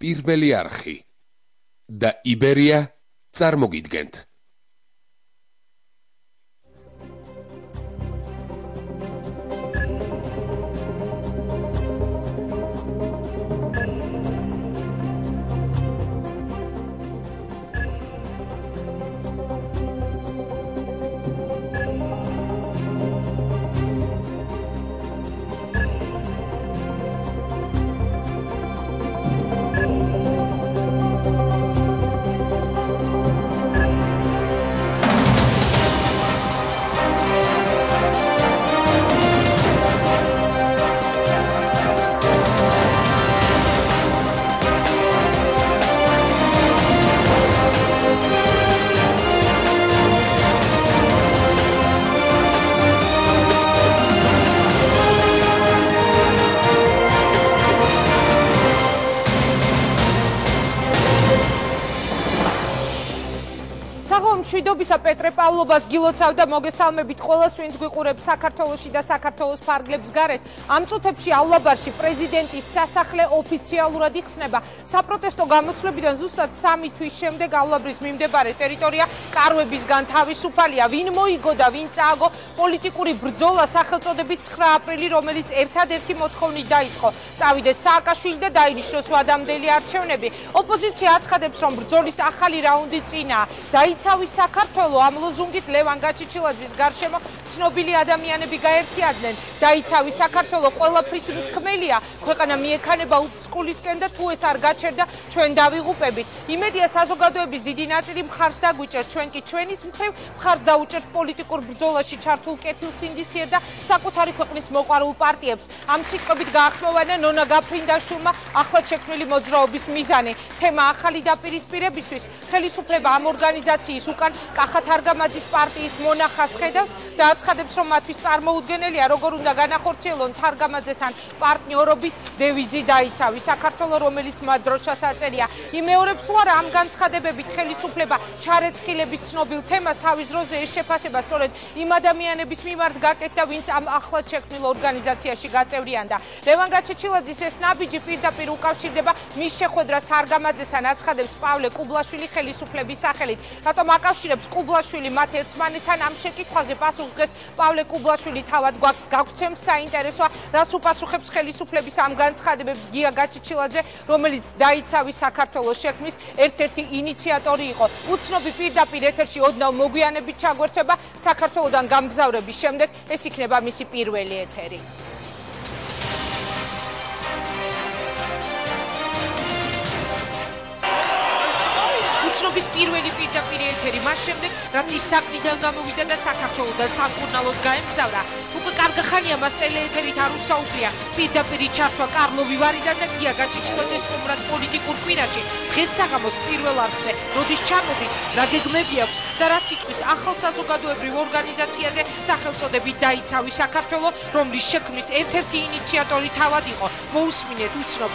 პირველი არხი და იბერია წარმოგიდგენთ. მშვიდობისა პეტრე პავლობას გილოცავდა მოგესალმებით ყველას ვინც გვიყურებს საქართველოში და საქართველოს ფარგლებს გარეთ. ამ წუთებში ავლაბარში პრეზიდენტის სასახლე ოფიციალურად იხსნება. საპროტესტო გამოსვლებიდან ზუსტად 3 თვის შემდეგ ავლაბრის მიმდებარე ტერიტორია კარვებისგან თავისუფალია. ვინ მოიგო და ვინ წააგო პოლიტიკური ბრძოლა სახელწოდებით 9 აპრილი, რომელიც ერთადერთი მოთხოვნით დაიწყო. წავიდეს სააკაშვილი და დაინიშნოს ვადამდელი არჩევნები. ოპოზიცია აცხადებს, რომ ბრძოლის ახალი რაუნდი წინაა. დაიცავის საქართველო ამ ლოზუნგით ლევან გაჩიჩილაძის გარშემო ცნობილი ადამიანები გაერთიანდნენ. დაიცავის საქართველო ყველაფრის მთქმელია. ქვეყანა მიექანება უწყულისკენ და თუ ეს არ გაჩერდა, ჩვენ დავიღუპებით. იმედია საზოგადოების დიდი ნაწილი მხარს დაგვიჭერს, ჩვენ კი ჩვენის მხრივ მხარს დაუჭერთ პოლიტიკურ ბრძოლაში ჩართულ კეთილსინდისიერ და საკუთარი ქვეყნის მოყვარულ პარტიებს. ამ სიტყვებით გაახმოვანა ნონა გაფრინდაშვილმა ახლად შექმნილი მოძრაობის მიზანი. თემა ახალი დაპირისპირებისთვის ხელისუფლება ამ ორგანიზაციის უკან კახა თარგამაძის პარტიის მონახას ხედავს და აცხადებს, რომ მათთვის წარმოუდგენელია, როგორ უნდა განახორციელონ თარგამაძესთან პარტნიორობის დევიზი დაიცავი საქართველო, რომელიც მათ დროშას აწერია. იმეორებს თუ არა ამ განცხადებებით ხელისუფლება ჩარეცხილების ცნობილ თემას თავის დროზე ეს შეფასება სწორედ იმ ადამიანების მიმართ გაკეთდა, ვინც ამ ახლად შექმნილ ორგანიზაციაში გაწევრიანდა. ლევან გაჩიჩილაძის ეს ნაბიჯი პირდაპირ უკავშირდება მის შეხვედრას თარგამაძესთან, აცხადებს პავლე კუბლაშვილი ხელისუფლების სახელით. რატომ აკავშირებს კუბლაშვილი მათ ერთმანეთთან ამ შეკითხვაზე პასუხს დღეს პავლე კუბლაშვილი თავად გაგვცემს. საინტერესოა, რას უპასუხებს ხელისუფლების ამ განცხადებებს გია გაჩიჩილაძე, რომელიც დაიცავის საქართველოს შექმნის ერთ-ერთი ინიციატორი იყო. უცნობი პირდაპირ ეთერში ოდნავ მოგვიანებით ჩაგვერთვება საქართველოდან გამგზავრების შემდეგ. ეს იქნება მისი პირველი ეთერი. ობის პირველი პირდაპირ ეთერი მას შემდეგ, რაც ის საყრდიდან გამოვიდა და საქართველოდან სამკურნალოდ გაემგზავრა. უკვე კარგი ხანია მას ტელეეთერით არ უსაუბრია. პირდაპირი ჩართვა კარლო ვივარიდან და გია გაჩიჩილაძეს სტუმრად პოლიტიკურ კვირაში. დღეს საღამოს პირველ არხზე, როდის ჩამოდის, რა გეგმები აქვს და რა სიტყვის ახალ საზოგადოებრივ ორგანიზაციაზე სახელწოდებით დაიცავი საქართველო, რომლის შექმნის ერთ-ერთი ინიციატორი თავად იყო. მოусმინეთ უცნობს.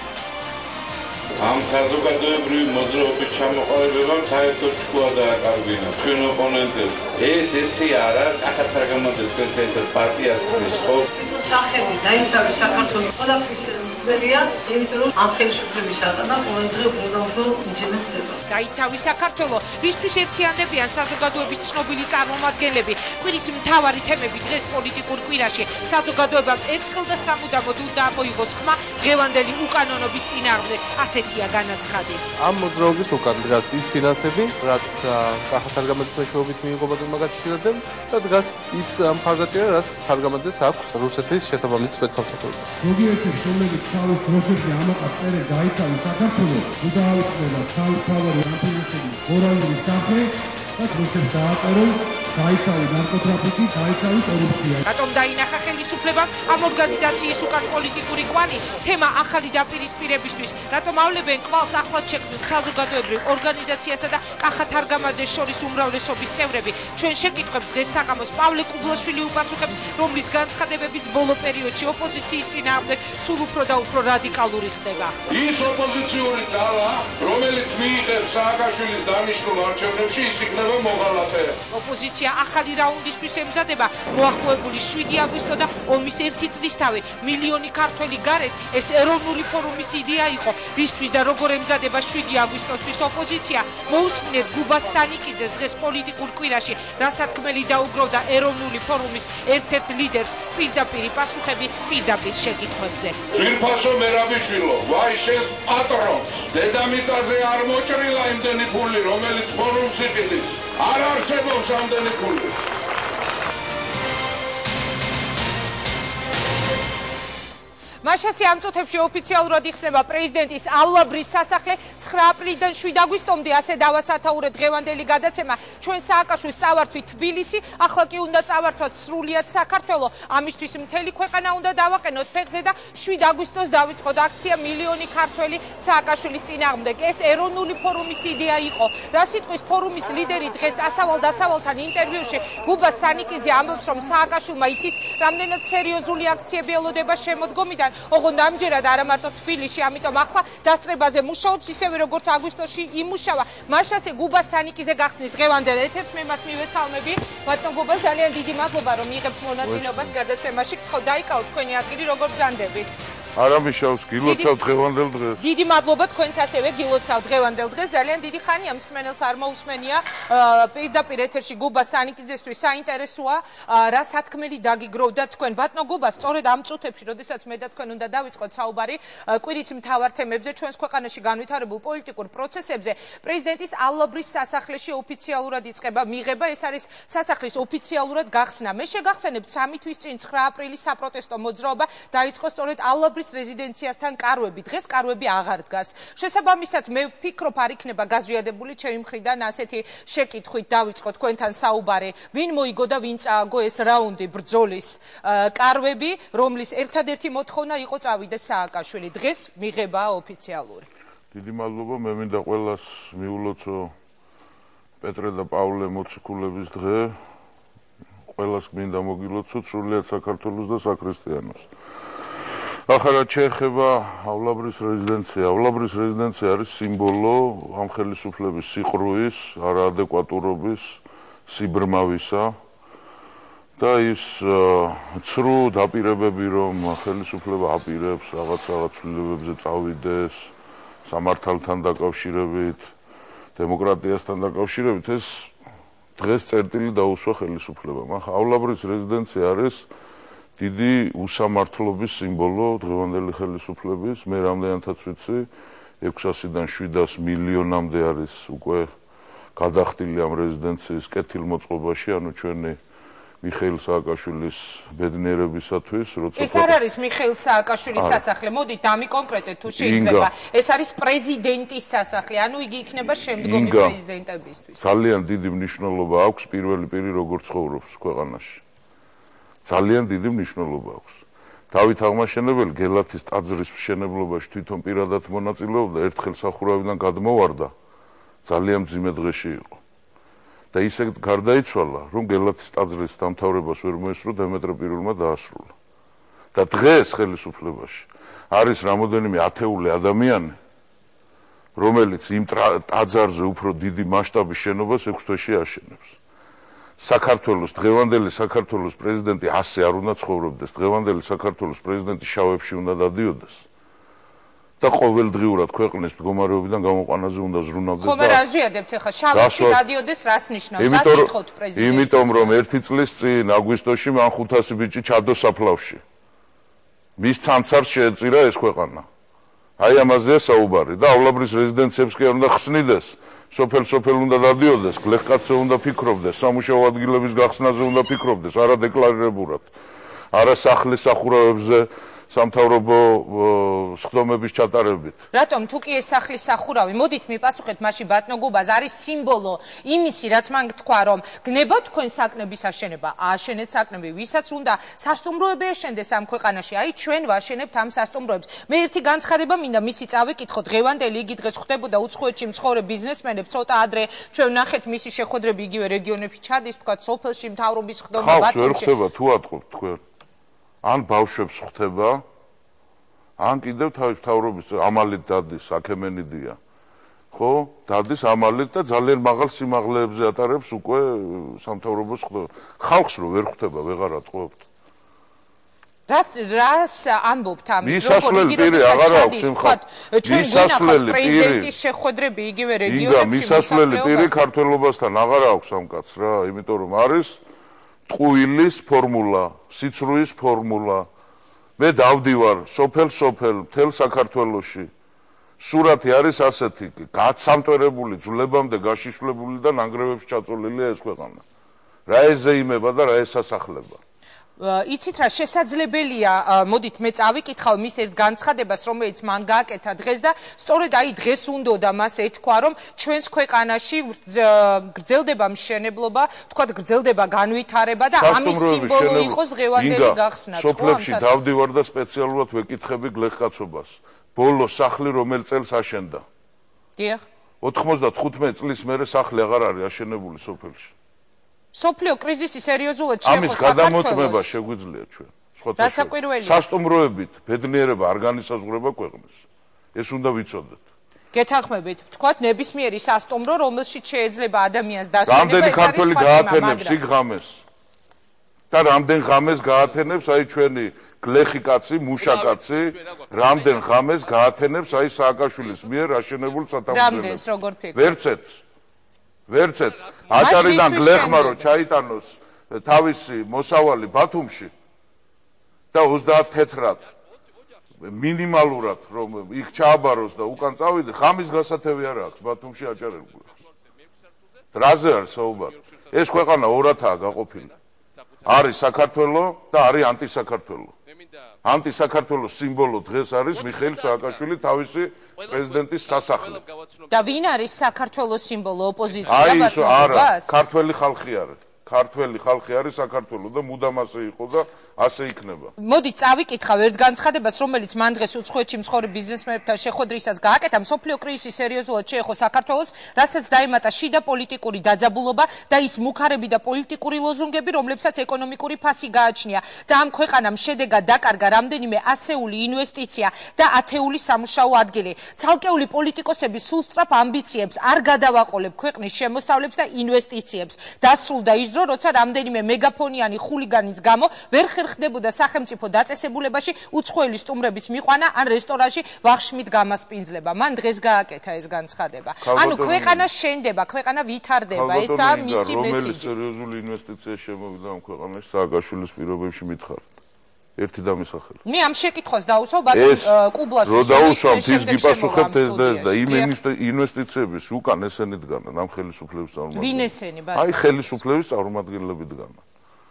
ამ საზოგადოებრივი მოძრაობის ჩამოყალიბებამ საერთოდ შუა დააკარგინა ჩვენ ოპონენტებს. ესე არა, კახა თარგამაძეს ერთ-ერთ პარტიას ხმის ხო? სახელი დაიცავი საქართველო ყველაფრის მთქმელია, იმიტომ რომ ამ ხელისუფლებისაგან და ყოველდღე უფრო მძიმე ხდება. დაიცავი საქართველო, რისთვის ერთიანდებიან საზოგადოების ცნობილი წარმომადგენლები. კვირის მთავარი თემები დღეს პოლიტიკურ კვირაში. საზოგადოებამ ერთხელ და სამუდამოდ უნდა ამოიღოს ხმა დღევანდელი უკანონობის წინააღმდეგ. ასეთია განაცხადი. ამ მოძრაობის უკან დგას ის ფინანსები, რაც კახა თარგამაძის მეშვეობით მიიღო ბატონმა გაჩიჩილაძემ და დგას ის მხარდაჭერა, რაც თარგამაძეს აქვს რუსეთის შესაბამისი სპეცსამსახურებიდან. ზოგიერთი შემდეგი თავის დროშებში ამაყად წერე დაიცავი საქართველო, უდაავიწყდება თავისთავად ანტინაციის მორალური საფრე და რუსეთს დააწერონ დაიცავი ნარკოტრაფიკი, დაიცავი კორუფცია. რატომ დაინახა ხელისუფლებამ ამ ორგანიზაციის უკან პოლიტიკური კვალი? თემა ახალი დაპირისპირებისთვის. რატომ ავლებენ კვალს ახლად შექმნილ საზოგადოებრივ ორგანიზაციასა და კახა თარგამაძეს შორის უმრავლესობის წევრები? ჩვენ შეკითხვებს დღეს საღამოს პავლე კუბლაშვილი უპასუხებს, რომლის განცხადებებიც ბოლო პერიოდში ოპოზიციის წინააღმდეგ სულ უფრო და უფრო რადიკალური ხდება. ის ოპოზიციური ძალა, რომელიც მიიღებს სააკაშვილის დანიშნულ არჩევნებში, ის იქნება მოღალატე. ოპოზიცია ოპოზიცია ახალი რაუნდისთვის ემზადება. მოახლოებული 7 აგვისტო და ომის 1 წლისთავი. მილიონი ქართველი გარეთ ეს ეროვნული ფორუმის იდეა იყო. ისთვის და როგორ ემზადება 7 აგვისტოსთვის ოპოზიცია. მოусმინეთ გუბას სანიკიძეს დღეს პოლიტიკურ კვირაში, რასათქმელი დაუგროვდა ეროვნული ფორუმის ერთ-ერთ ლიდერს პირდაპირ პასუხები პირდაპირ შეკითხვებზე. ძვირფასო მერაბიშვილო, ვაი შენს პატრონს. დედამიწაზე არ მოჭრილა იმდენი ფული, რომელიც ფორუმს იყიდის. არ არსებობს ამდენი ფული. მაშასი ამ წუთებში ოფიციალურად იხსნება პრეზიდენტისავლაბრის სასახლე 9 აპრილიდან 7 აგვისტომდე ასე დავასათაურეთ დღევანდელი გადაცემა. ჩვენ სააკაშვილის წავართვით თბილისი, ახლა კი უნდა წავართვათ სრულიად საქართველო. ამისთვის მთელი ქვეყანა უნდა დავაყენოთ ფეხზე და 7 აგვისტოს დავიწყოთ აქცია მილიონი ქართველი სააკაშვილის წინააღმდეგ. ეს ეროვნული ფორუმის იდეა იყო. რა სიტყვის ფორუმის ლიდერი დღეს ასავალ-დასავალთან ინტერვიუში გუბას სანიკიძე ამბობს, რომ სააკაშვილმა იცის, რამდენად სერიოზული აქციები ელოდება შემოდგომიდან. ოღონდ ამჯერად არა მარტო თბილისში, ამიტომ ახლა დასწრებაზე მუშაობს ისევე როგორც აგვისტოში იმუშავა. მაშასე გუბას სანიკიძე გახსნის დღევანდელ ეთერს, მე მას მივესალმები. ბატონ გუბას, ძალიან დიდი მადლობა რომ მიიღებთ მონაწილეობას გადაცემაში. გთხოვ დაიკავოთ თქვენი ადგილი, როგორ ბრძანდებით. არა მიშავს, გილოცავ დღევანდელ დღეს. დიდი მადლობა თქვენც ასევე გილოცავ დღევანდელ დღეს. ძალიან დიდი ხანია მსმენელს არ მოусმენია პირდაპირ ეთერში გუბას სანიკიძესთვის საინტერესოა რა სათქმელი დაგიგროვდა თქვენ. ბატონო გუბას, სწორედ ამ წუთებში, როდესაც მე და თქვენ უნდა დავიწყოთ საუბარი კვირის მთავარ თემებზე, ჩვენს ქვეყანაში განვითარებულ პოლიტიკურ პროცესებზე, პრეზიდენტისავლაბრის სასახლეში ოფიციალურად იწყება მიღება. ეს არის სასახლის ოფიციალურად გახსნა. მე შეგახსენებთ 3 თვის წინ 9 აპრილის საპროტესტო მოძრაობა დაიწყო სწორედავლაბრის რეზიდენციასთან კარვები. დღეს კარვები აღარ დგას. შესაბამისად, მე ვფიქრობ, არ იქნება გაზვიადებული ჩემი მხრიდან ასეთი შეკითხვით დავიწყო თქვენთან საუბარი. ვინ მოიგო და ვინ წააგო ეს რაუნდი ბრძოლის კარვები, რომლის ერთადერთი მოთხოვნა იყო წავიდეს სააკაშვილი. დღეს მიღებაა ოფიციალური. დიდი მადლობა, მე მინდა ყველას მიულოცო პეტრე და პავლე მოციქულების დღე. ყველას მინდა მოგილოცოთ სრულიად საქართველოს და საქრისტიანოს. ახლა რაც შეეხებაავლაბრის რეზიდენცია.ავლაბრის რეზიდენცია არის სიმბოლო ამ ხელისუფლების სიყრუის, არაადეკვატურობის, სიბრმავისა და ის ცრუ დაპირებები, რომ ხელისუფლება აპირებს რაღაც ცვლილებებზე წავიდეს, სამართალთან დაკავშირებით, დემოკრატიასთან დაკავშირებით, ეს დღეს წერტილი დაუსვა ხელისუფლებამ. ახლაავლაბრის რეზიდენცია არის დიდი უსამართლობის სიმბოლო დღევანდელი ხელისუფლების. მე რამდენადაც ვიცი, 600-დან 700 მილიონამდე არის უკვე გადახდილი ამ რეზიდენციის კეთილმოწყობაში, ანუ ჩვენი მიხეილ სააკაშვილის ბედნიერებისათვის, როცა ეს არ არის მიხეილ სააკაშვილის სასახლე, მოდით დამიკონკრეტეთ თუ შეიძლება. ეს არის პრეზიდენტის სასახლე, ანუ იგი იქნება შემდგომი პრეზიდენტებისთვის. ძალიან დიდი მნიშვნელობა აქვს პირველი პირი როგორ ცხოვრობს ქვეყანაში. ძალიან დიდი მნიშვნელობა აქვს. დავით აღმაშენებელი გელათის ტაძრის მშენებლობაში თვითონ პირადად მონაწილეობდა, ერთხელ სახურავიდან გადმოვარდა, ძალიან მძიმე დღეში იყო. და ისე გარდაიცვალა, რომ გელათის ტაძრის დამთავრებას ვერ მოესწრო დემეტრე პირველმა დაასრულა. და დღეს ხელისუფლებაში არის რამოდენიმე ათეული ადამიანი, რომელიც იმ ტაძარზე უფრო დიდი მასშტაბის შენობას 6 თვეში აშენებს. საქართველოს დღევანდელი საქართველოს პრეზიდენტი ასე არ უნდა ცხოვრობდეს. დღევანდელი საქართველოს პრეზიდენტი შავებში უნდა დადიოდეს და ყოველდღიურად ქვეყნის მდგომარეობიდან გამოყვანაზე უნდა ზრუნავდეს. ხომ არ აზვიადებთ ახლა შავებში დადიოდეს რას ნიშნავს? რას ითხოვთ პრეზიდენტს? იმიტომ რომ 1 წლის წინ აგვისტოში მან 500 ბიჭი ჩადო საფლავში. მის ცანცარს შეეწირა ეს ქვეყანა. აი ამაზეა საუბარი დაავლაბრის რეზიდენციებს კი არ უნდა ხსნიდეს. სოფელ უნდა დადიოდეს, გლეხკაცზე უნდა ფიქრობდეს, სამუშაო ადგილების გახსნაზე უნდა ფიქრობდეს, არა დეკლარირებურად, არა სახლის სახურავებზე სამთავრობო სხდომების ჩატარებით. რატომ თუ კი ეს სახლის სახურავი, მოდით მიპასუხეთ მაშინ ბატონო გუბას, არის სიმბოლო იმისი, რაც მან თქვა, რომ გნება თქვენ საკნების აშენება, ააშენეთ საკნები, ვისაც უნდა სასტუმროები ეშენდეს ამ ქვეყანაში, აი ჩვენ ვაშენებთ ამ სასტუმროებს. მე ერთი განცხადება მინდა მისი წავეკითხო, დღევანდელი იგი დღეს ხდებოდა უცხოეთში მცხოვრებ ბიზნესმენებს, ცოტა ადრე ჩვენ ვნახეთ მისი შეხვედრები იგივე რეგიონებში ჩადის, თქვა სოფელში მთავრობის ხდომა ბათუმში. ხალხს ვერ ხდება თუ ატყობთ თქვენ. ან ბავშვებს ხდება, ან კიდევ თავის მთავრობის ამალით დადის, აქემენიდია. ხო? დადის ამალით და ძალიან მაღალ სიმაღლეებზე ატარებს უკვე სამთავრობოს ხალხს რო ვერ ხვდება, ვეღარ ატყუებთ. რას ამბობთ ამით? მისასვლელი პირი აღარ აქვს სიმხატ. მისასვლელი პრეზიდენტის შეხვედრები იგივე რეგიონებში. იგა მისასვლელი პირი ქართველობასთან აღარ აქვს ამ კაცს რა, იმიტომ რომ არის ტყუილის ფორმულა, სიცრუის ფორმულა. მე დავდივარ სოფელ მთელ საქართველოში. სურათი არის ასეთი, გაცამტვერებული, ძვლებამდე გაშიშვლებული და ნანგრევებში ჩაწოლილია ეს ქვეყანა. რა ეზეიმება და რა ესასახლება. იცით რა შესაძლებელია, მოდით მე წავიკითხავ მის ერთ განცხადებას, რომელიც მან გააკეთა დღეს და სწორედ აი დღეს უნდოდა მას ეთქვა, რომ ჩვენს ქვეყანაში გრძელდება მშენებლობა, თქვათ გრძელდება განვითარება და ამის სიმბოლო იყოს დღევანდელი გახსნა. სოფლებში დავდივარ და სპეციალურად ვეკითხები გლეხკაცობას. ბოლო სახლი რომელ წელს აშენდა? დიახ. 95 წლის მერე სახლი აღარ არის აშენებული სოფელში. სოფლიო კრიზისი სერიოზულად შეეხო ამის გადამოწმება შეგვიძლია ჩვენ. დასაკვირველია. სასტუმროებით ბედნიერება არ განისაზღვრება ქვეყნის. ეს უნდა ვიცოდეთ. გეთანხმებით, თქვათ ნებისმიერი სასტუმრო, რომელშიც შეიძლება ადამიანს დასვენება, რამდენი ქართველი გაათენებს იქ ღამეს? და რამდენ ღამეს გაათენებს აი ჩვენი გლეხი კაცი, მუშა კაცი, რამდენ ღამეს გაათენებს აი სააკაშვილის მიერ აშენებულ სათავსოებს? რამდენს როგორ ფიქრობთ? ვერცეც აჭარიდან გლეხმა რო ჩაიტანოს თავისი მოსავალი ბათუმში და 30 თეთრად მინიმალურად რომ იქ ჩააბაროს და უკან წავიდე, ხამის გასათევი არ აქვს ბათუმში აჭარელ გლეხს. რაზე არის საუბარი? ეს ქვეყანა ორადაა გაყოფილი. არის საქართველო და არის ანტისაქართლო. ანტისაქართლოს სიმბოლო დღეს არის მიხეილ სააკაშვილი თავისი პრეზიდენტის სასახლე. და ვინ არის საქართველოს სიმბოლო? ოპოზიცია აი ის არა, ქართველი ხალხი არის. ქართველი ხალხი არის საქართველო და მუდამ ასე იყო და ასე იქნება. მოდი წავიკითხავ ერთ განცხადებას, რომელიც მან დღეს უცხოეთში მცხოვრებ ბიზნესმენებთან შეხვედრისას გააკეთა. მსოფლიო კრიზისი სერიოზულად შეეხო საქართველოს, რასაც დაემატა შიდა პოლიტიკური დაძაბულობა და ის მუქარები და პოლიტიკური ლოზუნგები, რომლებსაც ეკონომიკური ფასი გააჩნია. და ამ ქვეყანამ შედეგად დაკარგა რამდენიმე ასეული ინვესტიცია და ათეული სამუშაო ადგილი. ცალკეული პოლიტიკოსები სულ სწრაფ ამბიციებს არ გადავაყოლებ ქვეყნის შემოსავლებს და ინვესტიციებს. დასრულდა ის დრო, როცა რამდენიმე მეგაფონიანი ხულიგანის გამო ვერ ხდებოდა სახელმწიფო დაწესებულებაში უცხოელი სტუმრების მიყვანა ან რესტორანში ვახშმით გამასპინძლება. მან დღეს გააკეთა ეს განცხადება. ანუ ქვეყანა შენდება, ქვეყანა ვითარდება. ესაა მისი მესიჯი. რომელი სერიოზული ინვესტიცია შემოვიდა ამ ქვეყანაში სააკაშვილის პირობებში მითხარით? ერთი დამისახელე. მე ამ შეკითხვას დაუსვავ ბატონ კუბლაშვილს. რო დაუსვამთ ის გიპასუხებთ ეს და ეს და იმ ინვესტიციების უკან ესენი დგანან ამ ხელისუფლების წარმომადგენლები. ვინ ესენი ბატონ? აი ხელისუფლების წარმომადგენლები დგანან.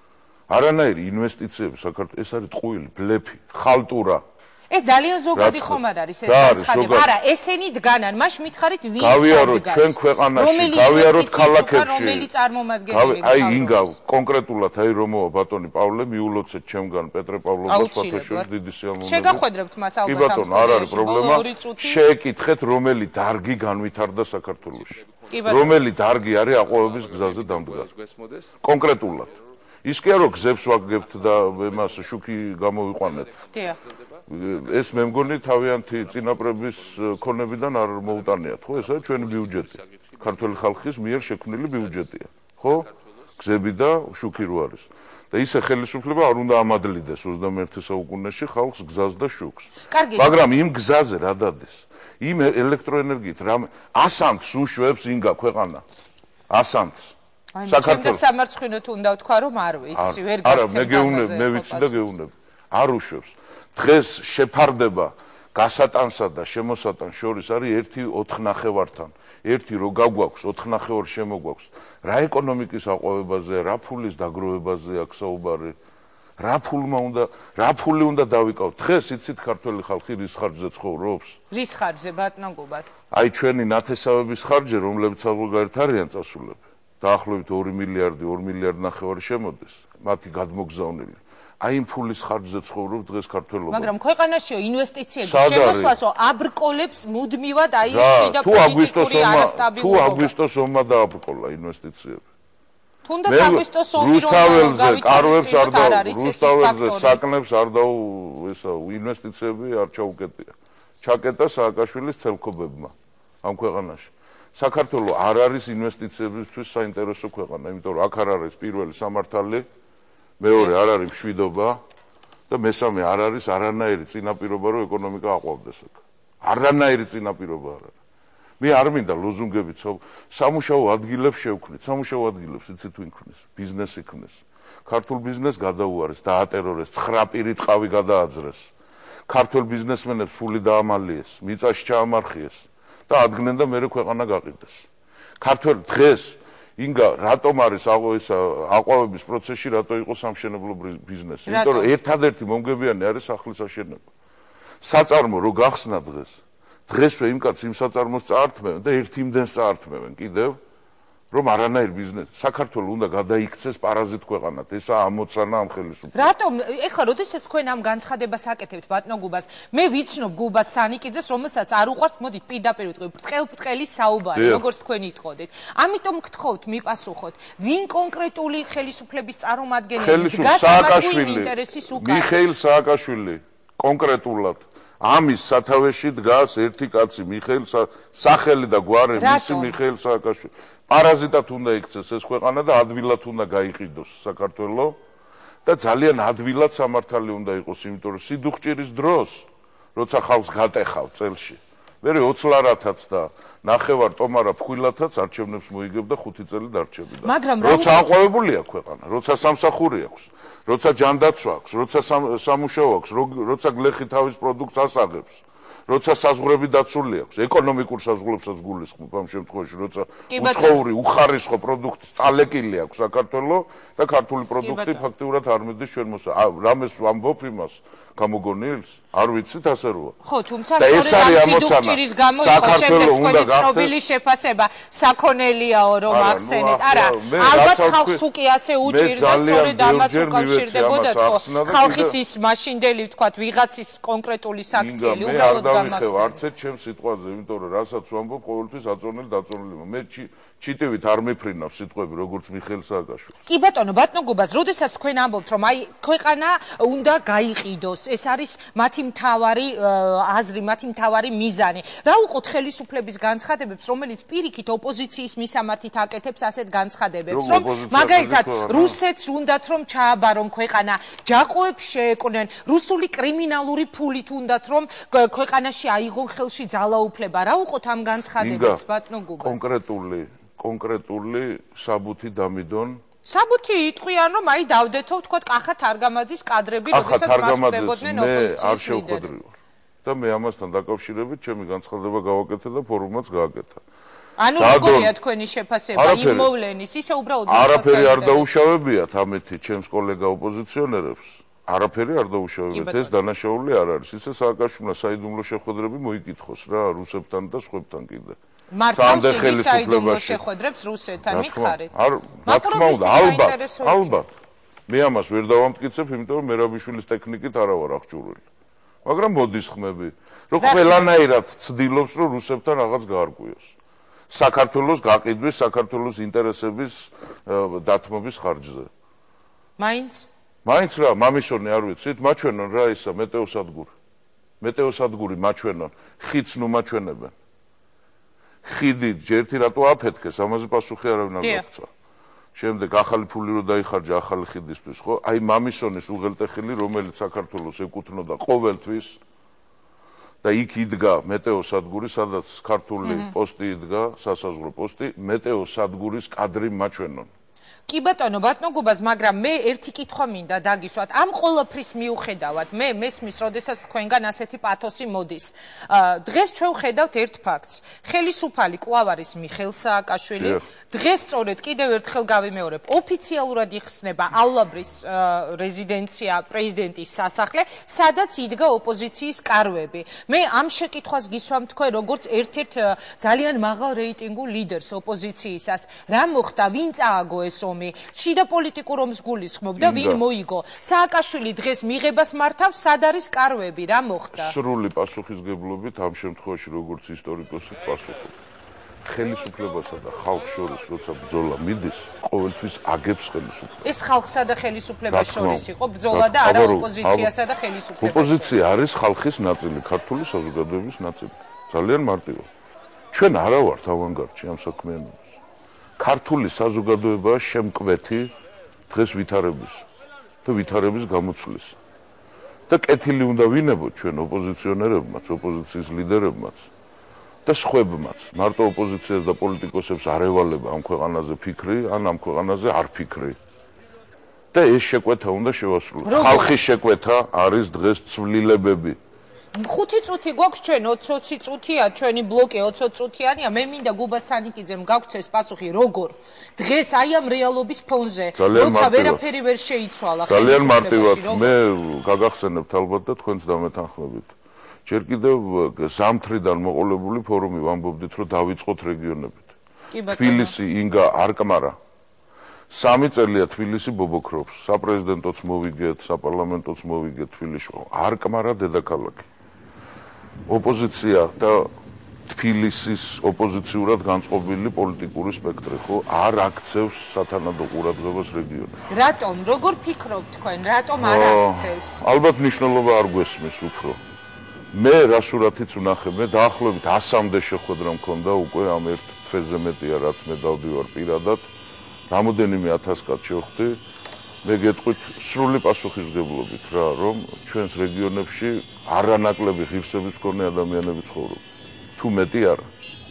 არანაირი ინვესტიციები საქართველოს ეს არის ტყუილი, ბლეფი, ხალტურა. ეს ძალიან ზოგადი ხომ არ არის ეს განცხადება. არა, ესენი დგანან, მაშ მითხარით ვინ გავიაროთ ჩვენ ქვეყანაში, გავიაროთ ქალაქებში. რომელი წარმომადგენელი აი ინგა კონკრეტულად აი რომოა ბატონი პავლე მიულოცეთ ჩემგან პეტრე პავლოვას ფათაშვილის დიდი სიამოვნებით. შეგახვედრებთ მას ალბათ. კი ბატონო, არ არის პრობლემა. შეეკითხეთ რომელი დარგი განვითარდა საქართველოში. რომელი დარგი არის აყვავების გზაზე დამდგარი. კონკრეტულად. ის კი არა გზებს ვაგებთ და მას შუქი გამოვიყვანეთ. დიახ. ეს მე მგონი თავიანთი წინაპრების ქონებიდან არ მოუტანიათ, ხო? ესაა ჩვენი ბიუჯეტი. ქართული ხალხის მიერ შექმნილი ბიუჯეტია, ხო? გზები და შუქი რო არის. და ისე ხელისუფლება არ უნდა ამადლიდეს 21 საუკუნეში ხალხს გზას და შუქს. მაგრამ იმ გზაზე რა დადეს? იმ ელექტროენერგიით რა ასანთს უშვებს ინგა ქვეყანა. ასანთს საქართველოს სამარცხინოთ უნდა ვთქვა რომ არ ვიცი ვერ გაგცემ. არა, მე გეუნებ, მე ვიცი და გეუნებ. არ უშვებს. დღეს შეფარდება გასატანსა და შემოსატანს შორის არის 1.4-ნახევართან. ერთი რო გაგვაქვს 4.5 შემოგვაქვს. რა ეკონომიკის აყვავებაზე, რა ფულის დაგროვებაზე აქ საუბარი. რა ფული უნდა დავიკავოთ? დღეს იცით ქართველი ხალხი რის ხარჯზე ცხოვრობს? რის ხარჯზე ბატონო გუბას? აი ჩვენი ნათესავების ხარჯზე, რომლებიც საზღვარგარეთ არიან წასულები. დაახლოებით 2 მილიარდი, 2 მილიარდ ნახევარი შემოდის, მათი გადმოგზავნილი. აი იმ ფულის ხარჯზე ცხოვრობ დღეს ქართველობა. მაგრამ ქვეყანაშიო ინვესტიციების შემოსვლასო აბრკოლებს მუდმივად აი შიდა პოლიტიკური არასტაბილურობა. თუ აგვისტოს ომმა დააბრკოლა ინვესტიციები. თუნდაც აგვისტოს ომი რუსთაველზე კარვებს არ და რუსთაველზე საკნებს არ და ესა ინვესტიციები არ ჩაუკეტია. ჩაკეტა სააკაშვილის ცელქობებმა ამ ქვეყანაში. საქართველო არ არის ინვესტიციებისთვის საინტერესო ქვეყანა, იმიტომ რომ აქ არ არის პირველი სამართალი, მეორე არ არის მშვიდობა და მესამე არ არის არანაირი წინაპირობა, რომ ეკონომიკა აყვავდეს აქ. არანაირი წინაპირობა არ არის. მე არ მინდა ლოზუნგებით სამუშაო ადგილებს შევქმნით, სამუშაო ადგილებს იცით ვინ ქმნის, ბიზნესი ქმნის. ქართულ ბიზნესს გადაუარეს, დაატერორეს, 9 პირი ტყავი გადააძრეს. ქართულ ბიზნესმენებს ფული დაამალიეს, მიწაში ჩაამარხიეს და ადგნენ და მერე ქვეყანა გაყიდეს. ქართველ დღეს ინგა რატომ არის აყვავების პროცესში, რატო იყო სამშენებლო ბიზნესი? იმიტომ რომ ერთადერთი მომგებიანი არის სახლის აშენება. საწარმო რო გახსნა დღესვე იმ კაცს იმ საწარმოს წაართმევენ და ერთ იმდენს წაართმევენ კიდევ, რომ არანაირ ბიზნესი საქართველოს უნდა გადაიქცეს პარაზიტ ქვეყანად. ესაა ამოცანა ამ ხელისუფლებას. რატომ ეხლა როდესაც თქვენ ამ განცხადებას აკეთებთ ბატონო გუბას, მე ვიცნობ გუბას სანიკიძეს, რომელსაც არ უყვარს, მოდით პირდაპირ ვიტყვი, ბრტყელი საუბარი, როგორც თქვენ იტყოდით. ამიტომ გთხოვთ, მიპასუხოთ, ვინ კონკრეტული ხელისუფლების წარმომადგენელი დგას ამ ინტერესის უკან? მიხეილ სააკაშვილი კონკრეტულად ამის სათავეში დგას ერთი კაცი, მიხეილ სახელი და გვარი მისი მიხეილ სააკაშვილი. პარაზიტად უნდა იქცეს ეს ქვეყანა და ადვილად უნდა გაიყიდოს საქართველო და ძალიან ადვილად სამართალი უნდა იყოს, იმიტომ რომ სიდუხჭირის დროს, როცა ხალხს გატეხავ წელში, მერე 20 ლარათაც და ნახევარ ტომარა ფხვილათაც არჩევნებს მოიგებ და 5 წელი დარჩები. როცა აყვავებულია ქვეყანა, როცა სამსახური აქვს, როცა ჯანდაცვა აქვს, როცა სამუშაო აქვს, როცა გლეხი თავის პროდუქტს ასაღებს, როცა საზღვრები დაცული აქვს, ეკონომიკურ საზღვრებსაც გულისხმობ ამ შემთხვევაში, როცა უცხოური უხარისხო პროდუქტის წალეკილი აქვს საქართველოს და ქართული პროდუქტი ფაქტიურად არ მიდის ჩვენ რამეს ვამბობ იმას გამოგონილს? არ ვიცით ასე როა. ხო, თუმცა სწორედ ამ სიდუხჭირის გამო იყო შემდეგ თქვენი ცნობილი შეფასება საქონელიაო რომ ახსენეთ. არა, ალბათ ხალხს თუ კი ასე უჭირდა, სწორედ ამას უკავშირდებოდა თქო. ხალხის ის მაშინდელი ვთქვათ ვიღაცის კონკრეტული საქციელი უბრალოდ გამახსენე. არც ერთ ჩემს სიტყვაზე, იმიტომ რომ რასაც ვამბობ, ყოველთვის აწონელი დაწონილი. მე ჩიტივით არ მიფრინავ სიტყვები, როგორც მიხეილ სააკაშვილს. კი ბატონო, ბატონო გუბას, როდესაც თქვენ ამბობთ, რომ აი ქვეყანა უნდა გაიყიდოს, ეს არის მათი მთავარი აზრი, მათი მთავარი მიზანი. რა უყოთ ხელისუფლების განცხადებებს, რომელიც პირიქით ოპოზიციის მისამართით აკეთებს ასეთ განცხადებებს, რომ მაგალითად რუსეთს უნდათ რომ ჩააბარონ ქვეყანა, ჯაყოებს შეეკონენ, რუსული კრიმინალური ფულით უნდათ რომ ქვეყანაში აიღონ ხელში ძალაუფლება. რა უყოთ ამ განცხადებებს, ბატონო გუბას? კონკრეტული საბუთი დამიდონ. საბუთი იტყვიან რომ აი დავდეთო ვთქვათ კახა თარგამაძის კადრები, როდესაც მასწრებოდნენ ოპოზიციის არ შევხვედრი ვარ და მე ამასთან დაკავშირებით ჩემი განცხადება გავაკეთე და ფორუმაც გააკეთა. ანუ როგორია თქვენი შეფასება იმ მოვლენის, ისე უბრალოდ არაფერი არ დაუშავებიათ ამეთი ჩემს კოლეგა ოპოზიციონერებს. არაფერი არ დაუშავებიათ, ეს დანაშაული არ არის. ისე სააკაშვილმა საიდუმლო შეხვედრები მოიკითხოს რა რუსებთან და სხვებთან კიდე. მართავს საიდუმლო შეხვედრებს რუსეთთან მითხარით? რა თქმა უნდა, ალბათ. მე ამას ვერ დავამტკიცებ, იმიტომ რომ მერაბიშვილის ტექნიკით არა ვარ აღჭურვილი. მაგრამ მოდის ხმები, რომ ყველანაირად ცდილობს, რომ რუსებთან რაღაც გაარკვიოს. საქართველოს გაყიდვის, საქართველოს ინტერესების დათმობის ხარჯზე. მაინც რა, მამისონი არ ვიცით, მაჩვენონ რა ისა მეტეოსადგური. მეტეოსადგური მაჩვენონ, ხიდს ნუ მაჩვენებენ. ხიდი ჯერთი რატო აფეთქეს, ამაზე პასუხი არავინ არ გაგცვა. შემდეგ ახალი ფული რო დაიხარჯა ახალი ხიდისთვის, ხო? აი მამისონის უღელტეხილი, რომელიც საქართველოს ეკუთვნოდა ყოველთვის და იქ იდგა მეტეოსადგური, სადაც ქართული პოსტი იდგა, სასაზღვრო პოსტი, მეტეოსადგურის კადრი მაჩვენონ. კი ბატონო, ბატონო გუბას, მაგრამ მე ერთი კითხვა მინდა დაგისვათ. ამ ყოველფრის მიუხედავად, მე მესმის, როდესაც თქვენგან ასეთი პათოსი მოდის. დღეს ჩვენ ვხედავთ ერთ ფაქტს. ხელისუფალი კვლავ არის მიხეილ სააკაშვილი. დღეს სწორედ კიდევ ერთხელ გავიმეორებ, ოფიციალურად იხსნებაავლაბრის რეზიდენცია, პრეზიდენტის სასახლე, სადაც იდგა ოპოზიციის კარვები. მე ამ შეკითხვას გისვამ თქვენ, როგორც ერთ-ერთ ძალიან მაღალ რეიტინგულ ლიდერს ოპოზიციისას. რა მოხდა, ვინ წააგო ეს ომი? შიდა პოლიტიკურ ომს გულისხმობ და ვინ მოიგო? სააკაშვილი დღეს მიღებას მართავს, სად არის კარვები, რა მოხდა? სრული პასუხისგებლობით ამ შემთხვევაში როგორც ისტორიკოსი პასუხობ. ხელისუფლებასა და ხალხს შორის როცა ბრძოლა მიდის, ყოველთვის აგებს ხელისუფლებას. ეს ხალხსა და ხელისუფლებას შორის იყო ბრძოლა და არა ოპოზიციასა და ხელისუფლებას. ოპოზიცია არის ხალხის ნაწილი, ქართული საზოგადოების ნაწილი. ძალიან მარტივად. ჩვენ არა ვართ ავანგარდში ამ საქმიანობას. ქართული საზოგადოებაა შემკვეთი დღეს ვითარების და ვითარების გამოცვლის. და კეთილი უნდა ვინებოთ ჩვენ ოპოზიციონერებმაც, ოპოზიციის ლიდერებმაც და სხვებმაც. მარტო ოპოზიციას და პოლიტიკოსებს არ ევალება ამ ქვეყანაზე ფიქრი, ან ამ ქვეყანაზე არ ფიქრი. და ეს შეკვეთა უნდა შევასრულოთ. ხალხის შეკვეთა არის დღეს ცვლილებები. 5 წუთი გვაქვს ჩვენ 20 წუთია ჩვენი ბლოკი 20 წუთიანია მე მინდა გუბას სანიკიძემ გაგვცეს პასუხი როგორ დღეს აი ამ რეალობის ფონზე როცა ვერაფერი ვერ შეიცვალა ძალიან მარტივად მე გაგახსენებთ ალბათ და თქვენც დამეთანხმებით ჯერ კიდევ ზამთრიდან მოყოლებული ფორუმი ვამბობდით რომ დავიწყოთ რეგიონებით თბილისი ინგა არკმარა 3 წელია თბილისი ბობოქრობს საპრეზიდენტოც მოვიგეთ საპარლამენტოც მოვიგეთ თბილისში არკმარა დედაქალაქი ოპოზიცია და თბილისის ოპოზიციურად განწყობილი პოლიტიკური სპექტრი ხო არ აქცევს სათანადო ყურადღებას რეგიონებში. რატომ? როგორ ფიქრობთ თქვენ? რატომ არ აქცევს? ალბათ მნიშვნელობა არ გვესმის უფრო. მე რა სურათიც ვნახე, მე დაახლოებით 100-მდე შეხვედრა მქონდა უკვე ამ ერთ თვეზე მეტია რაც მე დავდივარ პირადად. რამოდენიმე 1000 კაც შევხვდი. მე გეტყვით სრული პასუხისმგებლობით რა რომ ჩვენს რეგიონებში არანაკლები ღირსების მქონე ადამიანები ცხოვრობენ თუ მეტი არა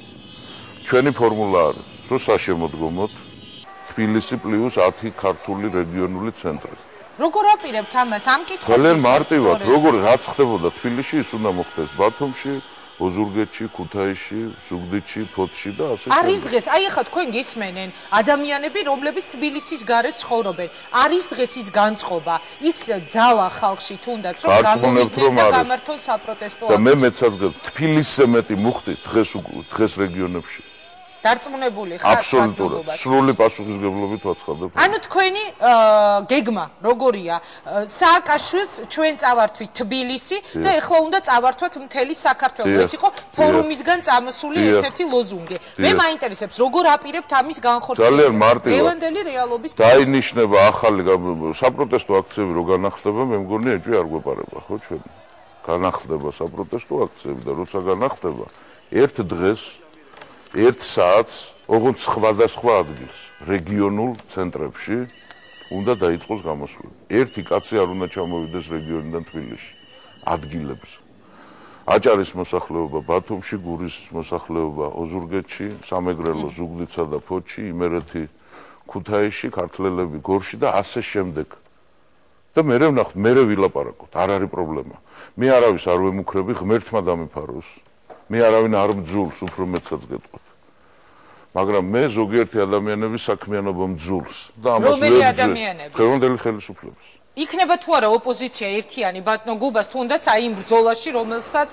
ჩვენი ფორმულა არის რომ საშემოდგომოდ თბილისი პლუს 10 ქართული რეგიონული ცენტრი როგორ აპირებთ ამას ამ კითხვას ძალიან მარტივად როგორ რაც ხდებოდა თბილისში ის უნდა მოხდეს ბათუმში ოზურგეთში, ქუთაისში, ზუგდიდში, ფოთში და ასე შემდეგ. არის დღეს, აი ახლა თქვენ გისმენენ ადამიანები, რომლებიც თბილისის გარეთ ცხოვრობენ. არის დღეს ის განწყობა, ის ძალა ხალხში თუნდაც რომ გამოვიდნენ და გამართონ საპროტესტო აქცია. და მე მეცაძგებ თბილისზე მეტი მუხტი დღეს რეგიონებში. დარწმუნებული ხარ? აბსოლუტურად. სრული პასუხისმგებლობით ვაცხადებ. ანუ თქვენი გეგმა როგორია? სააკაშვილს ჩვენ წავართვით თბილისი და ეხლა უნდა წავართვათ მთელი საქართველო. ეს იყო ფორუმისგან წამოსული ერთ-ერთი ლოზუნგი. მე მაინტერესებს როგორ აპირებთ ამის განხორციელებას? ძალიან მარტივად. დღევანდელი რეალობის დაინიშნება ახალი საპროტესტო აქციები რო განახლდება, მე მგონი ეჭვი არ გვეპარება, ხო ჩვენ? განახლდება საპროტესტო აქციები და როცა განახლდება, ერთ დღეს ერთ საათს ოღონდ სხვადასხვა ადგილს რეგიონულ ცენტრებში უნდა დაიწყოს გამოსვლები. ერთი კაცი არ უნდა ჩამოვიდეს რეგიონიდან თბილისში ადგილებს. აჭარის მოსახლეობა ბათუმში, გურის მოსახლეობა ოზურგეთში, სამეგრელო, ზუგდიდსა და ფოთში, იმერეთი, ქუთაისში, ქართველები გორში და ასე შემდეგ. და მე ვნახოთ, მე ვილაპარაკოთ, არ არის პრობლემა. მე არავის არ ვემუქრები, ღმერთმა დამიფაროს. მე არავინ არ მძულს, უფრო მეცაც გეტყვით. მაგრამ მე ზოგიერთი ადამიანების საქმიანობა მძულს და ამას ვეძებ დღევანდელი ხელისუფლების. იქნება თუ არა ოპოზიცია ერთიანი ბატონო გუბას თუნდაც აი იმ ბრძოლაში რომელსაც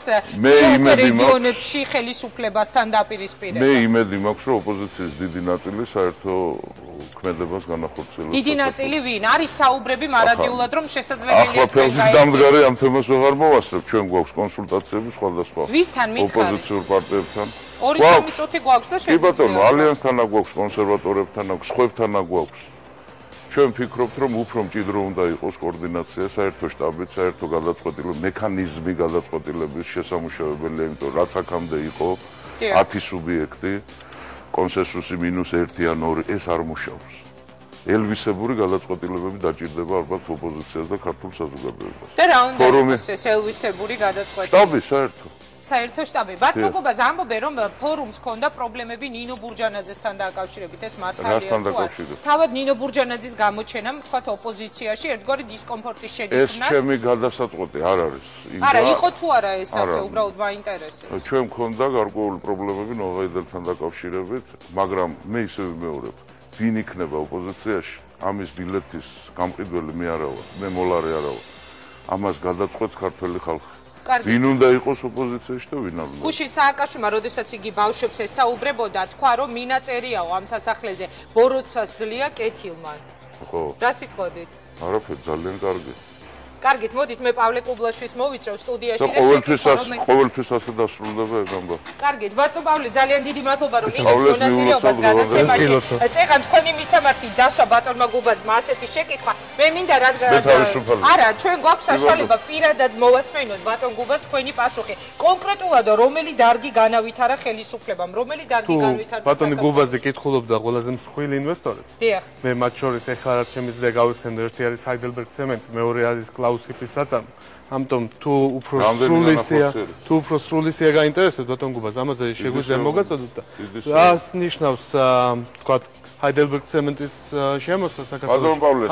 რეგიონებში ხელისუფლებასთან დაპირისპირება. მე იმედი მაქვს რომ ოპოზიციის დიდი ნაწილი საერთო ქმედებას განახორციელებს. დიდი ნაწილი ვინ? არის საუბრები მარადიულად რომ შესაძლებელია ახლა ფელსის დამდგარი ამ თემას ვეღარ მოვასწრებ. ჩვენ გვაქვს კონსულტაციები სხვადასხვა ვისთან მითხარი? ოპოზიციურ პარტიებთან. 2-3 წუთი გვაქვს და კი ბატონო, ალიანსთან გვაქვს, კონსერვატორებთან აქვს, სხვებთან გვაქვს. ჩვენ ვფიქრობთ, რომ უფრო მჭიდრო უნდა იყოს კოორდინაცია, საერთო შტაბით, საერთო გადაწყვეტილება, მექანიზმი გადაწყვეტილების შესამუშავებელი, იმიტომ რაც აქამდე იყო 10 სუბიექტი, კონსენსუსი -1 ან 2, ეს არ მუშაობს. ელვისებური გადაწყვეტილებები დაჭირდება ალბათ ოპოზიციას და ქართულ საზოგადოებას. და რა უნდა იყოს ეს ელვისებური გადაწყვეტილება? შტაბი საერთო შტაბი. ბატონო გუბას ამბობენ რომ ფორუმს ჰქონდა პრობლემები ნინო ბურჯანაძესთან დაკავშირებით. ეს მართალია? რასთან დაკავშირებით? თავად ნინო ბურჯანაძის გამოჩენამ თქვათ ოპოზიციაში ერთგვარი დისკომფორტის შექმნა. ეს ჩემი გადასაწყვეტი არ არის. არა, იყო თუ არა ეს ასე უბრალოდ მაინტერესებს. ჩვენ მქონდა გარკვეული პრობლემები ნოღაიდელთან დაკავშირებით, მაგრამ მე ისე ვიმეორებ, ვინ იქნება ოპოზიციაში, ამის ბილეთის გამყიდველი მე არა ვარ, მე მოლარე არა ვარ. ამას გადაწყვეტს ქართველი ხალხი. ვინ უნდა იყოს ოპოზიციაში და ვინ არ უნდა. გუშინ სააკაშვილმა, როდესაც იგი ბავშვებს ესაუბრებოდა, თქვა რომ მინაწერიაო ამ სასახლეზე, ბოროტსაც ძლია კეთილმან. ხო. რა სიტყვებით? არაფერი, ძალიან კარგი. კარგით, მოდით მე პავლე კუბლაშვილს მოვიწევ სტუდიაში და ყოველთვის ასე დასრულდება ეგ ამბავი. კარგით, ბატონო პავლე, ძალიან დიდი მადლობა რომ პავლეს მონაწილეობას გადაცემაში. წეგან თქვენი მისამართი დასვა ბატონმა გუბაზმა ასეთი შეკითხვა. მე მინდა არა, ჩვენ გვაქვს საშუალება პირადად მოვასმენოთ ბატონ გუბას თქვენი პასუხი. კონკრეტულად რომელი დარგი განავითარა ხელისუფლებამ, რომელი დარგი განავითარა ბატონი გუბაზი კითხულობდა ყველაზე მსხვილი ინვესტორებს. დიახ. მე მათ შორის ეხლა რაც შემიძლია გავიხსენო, ერთი არის Heidelberg Cement, მეორე არის Klaus Hippis საწარმო. ამიტომ თუ უფრო სრულისია გაინტერესებთ ბატონ გუბას, ამაზე შეგვიძლია მოგაწოდოთ და რას ნიშნავს თქვა Heidelberg Cement-ის შემოსვლა საქართველოს.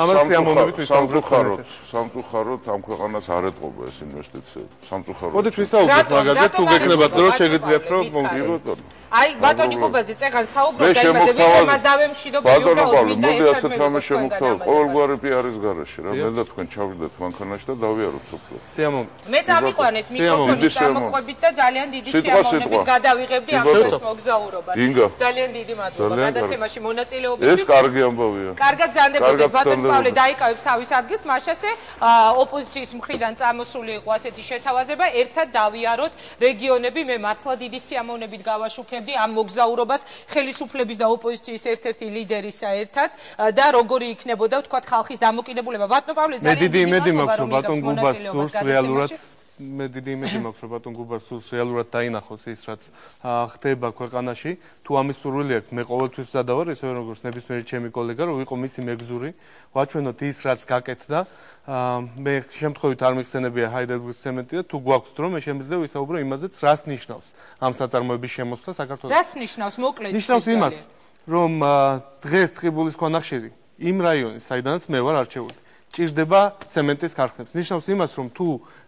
სამწუხაროდ ამ ქვეყანას არ ეტყობა ეს ინვესტიციები. სამწუხაროდ. მოდით ვისაუბროთ მაგაზე, თუ გეკნებათ დრო შეგიძლიათ რომ მოგიბოდოთ. აი ბატონი გუბაზი წეგან საუბრობდა იმაზე, ვინმე დავემშვიდობ უბრალოდ მოდი ასეთ რამე შემოგთავაზოთ. ყოველგვარი პიარის გარეშე რა, მე და თქვენ ჩავждეთ მანქანაში და დავიაროთ სოფლო. სიამოვნებო. მე წამიყვანეთ მიკროფონის გამოყვებით და ძალიან დიდი სიამოვნებით გადავიღებდი ამ დროს მოგზაურობას. ძალიან დიდი მადლობა გადაცემაში მონაწილეობისთვის. ეს კარგი ამბავია. კარგად ზანდებოდეთ ბატონი პავლე დაიკავებს თავის ადგილს, მაშასე ოპოზიციის მხრიდან წამოსული იყო ასეთი შეთავაზება, ერთად დავიაროთ რეგიონები, მე მართლა დიდი სიამოვნებით გავაშუქებ ამ მოგზაურობას ხელისუფლების და ოპოზიციის ერთ-ერთი ლიდერისა ერთად და როგორი იქნებოდა ვთქვათ ხალხის დამოკიდებულება. ბატონო პავლე ძალიან დიდი მადლობა რომ ბატონ გუბას სურს რეალურად მე დიდი იმედი მაქვს რომ ბატონ გუბას სურს რეალურად დაინახოს ის რაც ხდება ქვეყანაში. თუ ამის სურვილი აქვს, მე ყოველთვის სადავარ ისევე როგორც ნებისმიერი ჩემი კოლეგა რომ ვიყო მისი მეგზური, ვაჩვენოთ ის რაც გაკეთდა. მე შემთხვევით არ მიხსენებია Heidelberg Cement-ი და თუ გვაქვს დრო მე შემიძლია ვისაუბრო იმაზეც რას ნიშნავს ამ საწარმოების შემოსვლა საქართველოს. რას ნიშნავს მოკლედ? ნიშნავს იმას რომ დღეს ტყიბულის ქვანახშირი იმ რაიონის საიდანაც მე ვარ არჩეული ჭირდება ცემენტის ქარხნებს. ნიშნავს იმას რომ თუ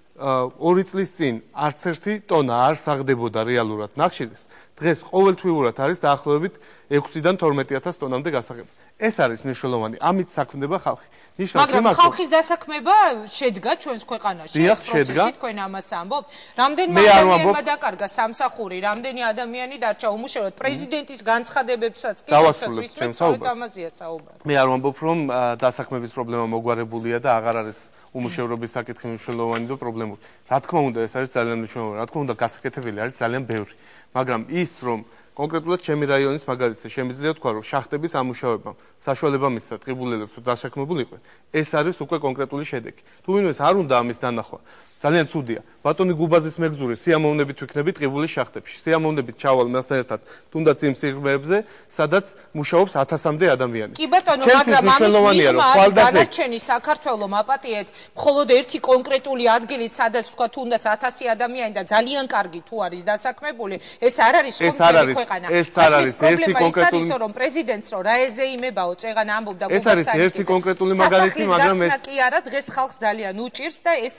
2 წლის წინ არც ერთი ტონა არ საღდებოდა რეალურად ნახშირის, დღეს ყოველთვიურად არის დაახლოებით 6-დან 12,000 ტონამდე გასაღები. ეს არის მნიშვნელოვანი. ამით საქმდება ხალხი. ნიშნავს მაგრამ იმას, ხალხის დასაქმება შედგა ჩვენს ქვეყანაში ეს პროცესი თქვენ ამას ამბობთ. რამდენმა ადამიანმა დაკარგა სამსახური, რამდენი ადამიანი დარჩა უმუშევრად, პრეზიდენტის განცხადებებსაც კი დავასრულებ ჩემს ამაზეა საუბარი. მე არ ვამბობ რომ დასაქმების პრობლემა მოგვარებულია და აღარ არის უმუშევრობის საკითხი მნიშვნელოვანი და პრობლემური. რა თქმა უნდა, ეს არის ძალიან მნიშვნელოვანი. რა თქმა უნდა, გასაკეთებელი არის ძალიან ბევრი. მაგრამ ის რომ კონკრეტულად ჩემი რაიონის მაგალითზე შემიძლია თქვა რომ შახტების ამუშავებამ საშუალება მისცა ტყიბულელებს რომ დასაქმებულიყვნენ. ეს არის უკვე კონკრეტული შედეგი. თუ ვინმეს არ უნდა ამის დანახვა, ძალიან ცუდია. ბატონი გუბაზის მეგზური სიამოვნებით ვიქნები ტყიბულის შახტებში. სიამოვნებით ჩავალ მასთან ერთად თუნდაც იმ სიღრმეებზე, სადაც მუშაობს 1000-მდე ადამიანი. კი ბატონო, მაგრამ ამის დანარჩენი საქართველოს მაპატიეთ, მხოლოდ ერთი კონკრეტული ადგილით, სადაც თქვა თუნდაც 1000 ადამიანი და ძალიან კარგი თუ არის დასაქმებული, ეს არ არის კონკრეტული ქვეყანა. ეს არ არის ერთი კონკრეტული ის რომ პრეზიდენტს რო რა ეზეიმებაო, წეგან ამბობდა გუბასარი. ეს არის ერთი კონკრეტული მაგალითი, მაგრამ ეს კი არა, დღეს ხალხს ძალიან უჭირს და ეს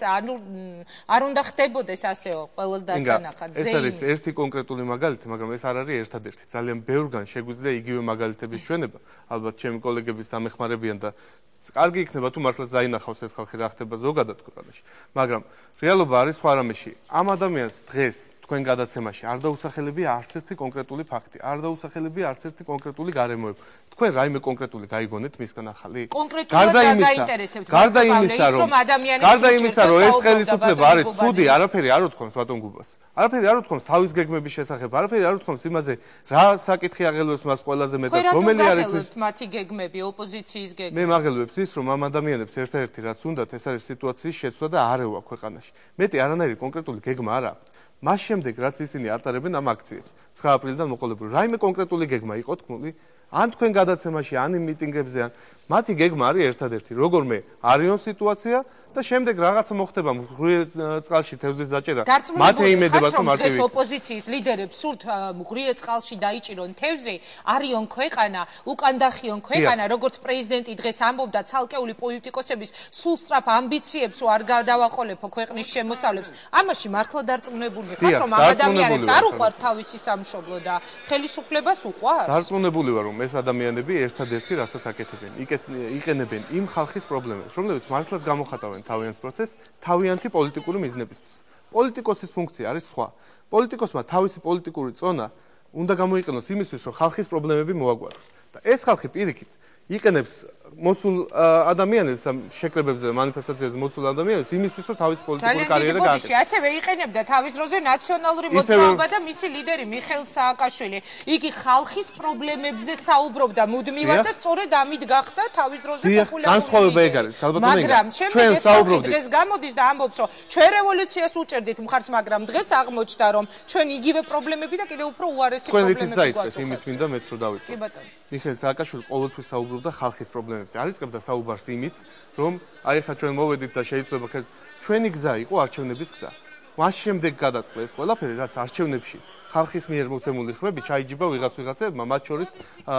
არ უნდა ხდებოდეს ასეო ყველას დასანახად. ეს არის ერთი კონკრეტული მაგალითი, მაგრამ ეს არ არის ერთადერთი. ძალიან ბევრგან შეგვიძლია იგივე მაგალითების ჩვენება. ალბათ ჩემი კოლეგების დამეხმარებიან და კარგი იქნება თუ მართლაც დაინახავს ეს ხალხი რა ხდება ზოგადად ქვეყანაში. მაგრამ რეალობა არის სხვა რამეში. ამ ადამიანს დღეს თქვენ გადაცემაში არ დაუსახელებია არც ერთი კონკრეტული ფაქტი, არ დაუსახელებია არც ერთი კონკრეტული გარემოება. თქვენ რაიმე კონკრეტული გაიგონეთ მისგან ახალი? კონკრეტულად გაინტერესებთ. გარდა იმისა, რომ ეს ხელისუფლება არის ცუდი, არაფერი არ უთქვამს ბატონ გუბას. არაფერი არ უთქვამს თავის გეგმების შესახებ, არაფერი არ უთქვამს იმაზე, რა საკითხი აღელვებს მას ყველაზე მეტად, რომელი არის ეს მათი გეგმები, ოპოზიციის გეგმები. მე მაღელვებს ის, რომ ამ ადამიანებს ერთ-ერთი რაც უნდათ, ეს არის სიტუაციის შეცვლა და არევა ქვეყანაში. მეტი არანაირი კონკრეტული გეგმა არ აქვს. მას შემდეგ რაც ისინი ატარებენ ამ აქციებს 9 აპრილიდან მოყოლებრივ რაიმე კონკრეტული გეგმა იყო თქმული ან თქვენ გადაცემაში ან იმ მიტინგებზე ან მათი გეგმა არის ერთადერთი როგორმე არიონ სიტუაცია და შემდეგ რაღაცა მოხდება მღრიე წყალში თევზის დაჭერა მათ ეიმედება რომ მარტივი ოპოზიციის ლიდერებს სულთ მღრიე წყალში დაიჭირონ თევზი არიონ ქვეყანა უკან დახიონ ქვეყანა როგორც პრეზიდენტი დღეს ამბობდა ცალკეული პოლიტიკოსების სულ სწრაფ ამბიციებს არ გადავაყოლებო ქვეყნის შემოსავლებს ამაში მართლა დარწმუნებული ხარ რომ ამ ადამიანებს არ უყვართ თავისი სამშობლო და ხელისუფლებას უყვარს დარწმუნებული ვარ რომ ეს ადამიანები ერთადერთი რასაც აკეთებენ იყენებენ იმ ხალხის პრობლემებს რომლებიც მართლაც გამოხატავენ თავიანთ პროცესს თავიანთი პოლიტიკური მიზნებისთვის. პოლიტიკოსის ფუნქცია არის სხვა. პოლიტიკოსმა თავისი პოლიტიკური წონა უნდა გამოიყენოს იმისთვის, რომ ხალხის პრობლემები მოაგვაროს. და ეს ხალხი პირიქით იყენებს მოსულ ადამიანებს შეკრებებზე მანიფესტაციებზე მოსულ ადამიანებს იმისთვის რომ თავის პოლიტიკური კარიერა გააკეთოს. ასევე იყენებდა თავის დროზე ნაციონალური მოძრაობა და მისი ლიდერი მიხეილ სააკაშვილი. იგი ხალხის პრობლემებზე საუბრობდა მუდმივად და სწორედ ამით გახდა თავის დროზე პოპულარული. განსხვავება ეგ არის, მაგრამ ჩვენ საუბრობთ დღეს გამოდის და ამბობს რომ ჩვენ რევოლუციას უჭერდით მხარს, მაგრამ დღეს აღმოჩნდა რომ ჩვენ იგივე პრობლემები და კიდევ უფრო უარესი პრობლემები გვაქვს. იმით მინდა მეც რომ დავიწყო. მიხეილ სააკაშვილი ყოველთვის საუბრობდა ხალხის პრობლემებზე. არ იწყებდა საუბარს იმით, რომ აი ხა ჩვენ მოვედით და შეიძლება ჩვენი გზა იყო არჩევნების გზა. მას შემდეგ გადაწყდა ეს ყველაფერი, რაც არჩევნებში ხალხის მიერ მოცემული ხმები ჩაიჯიბა ვიღაცებმა, მათ შორის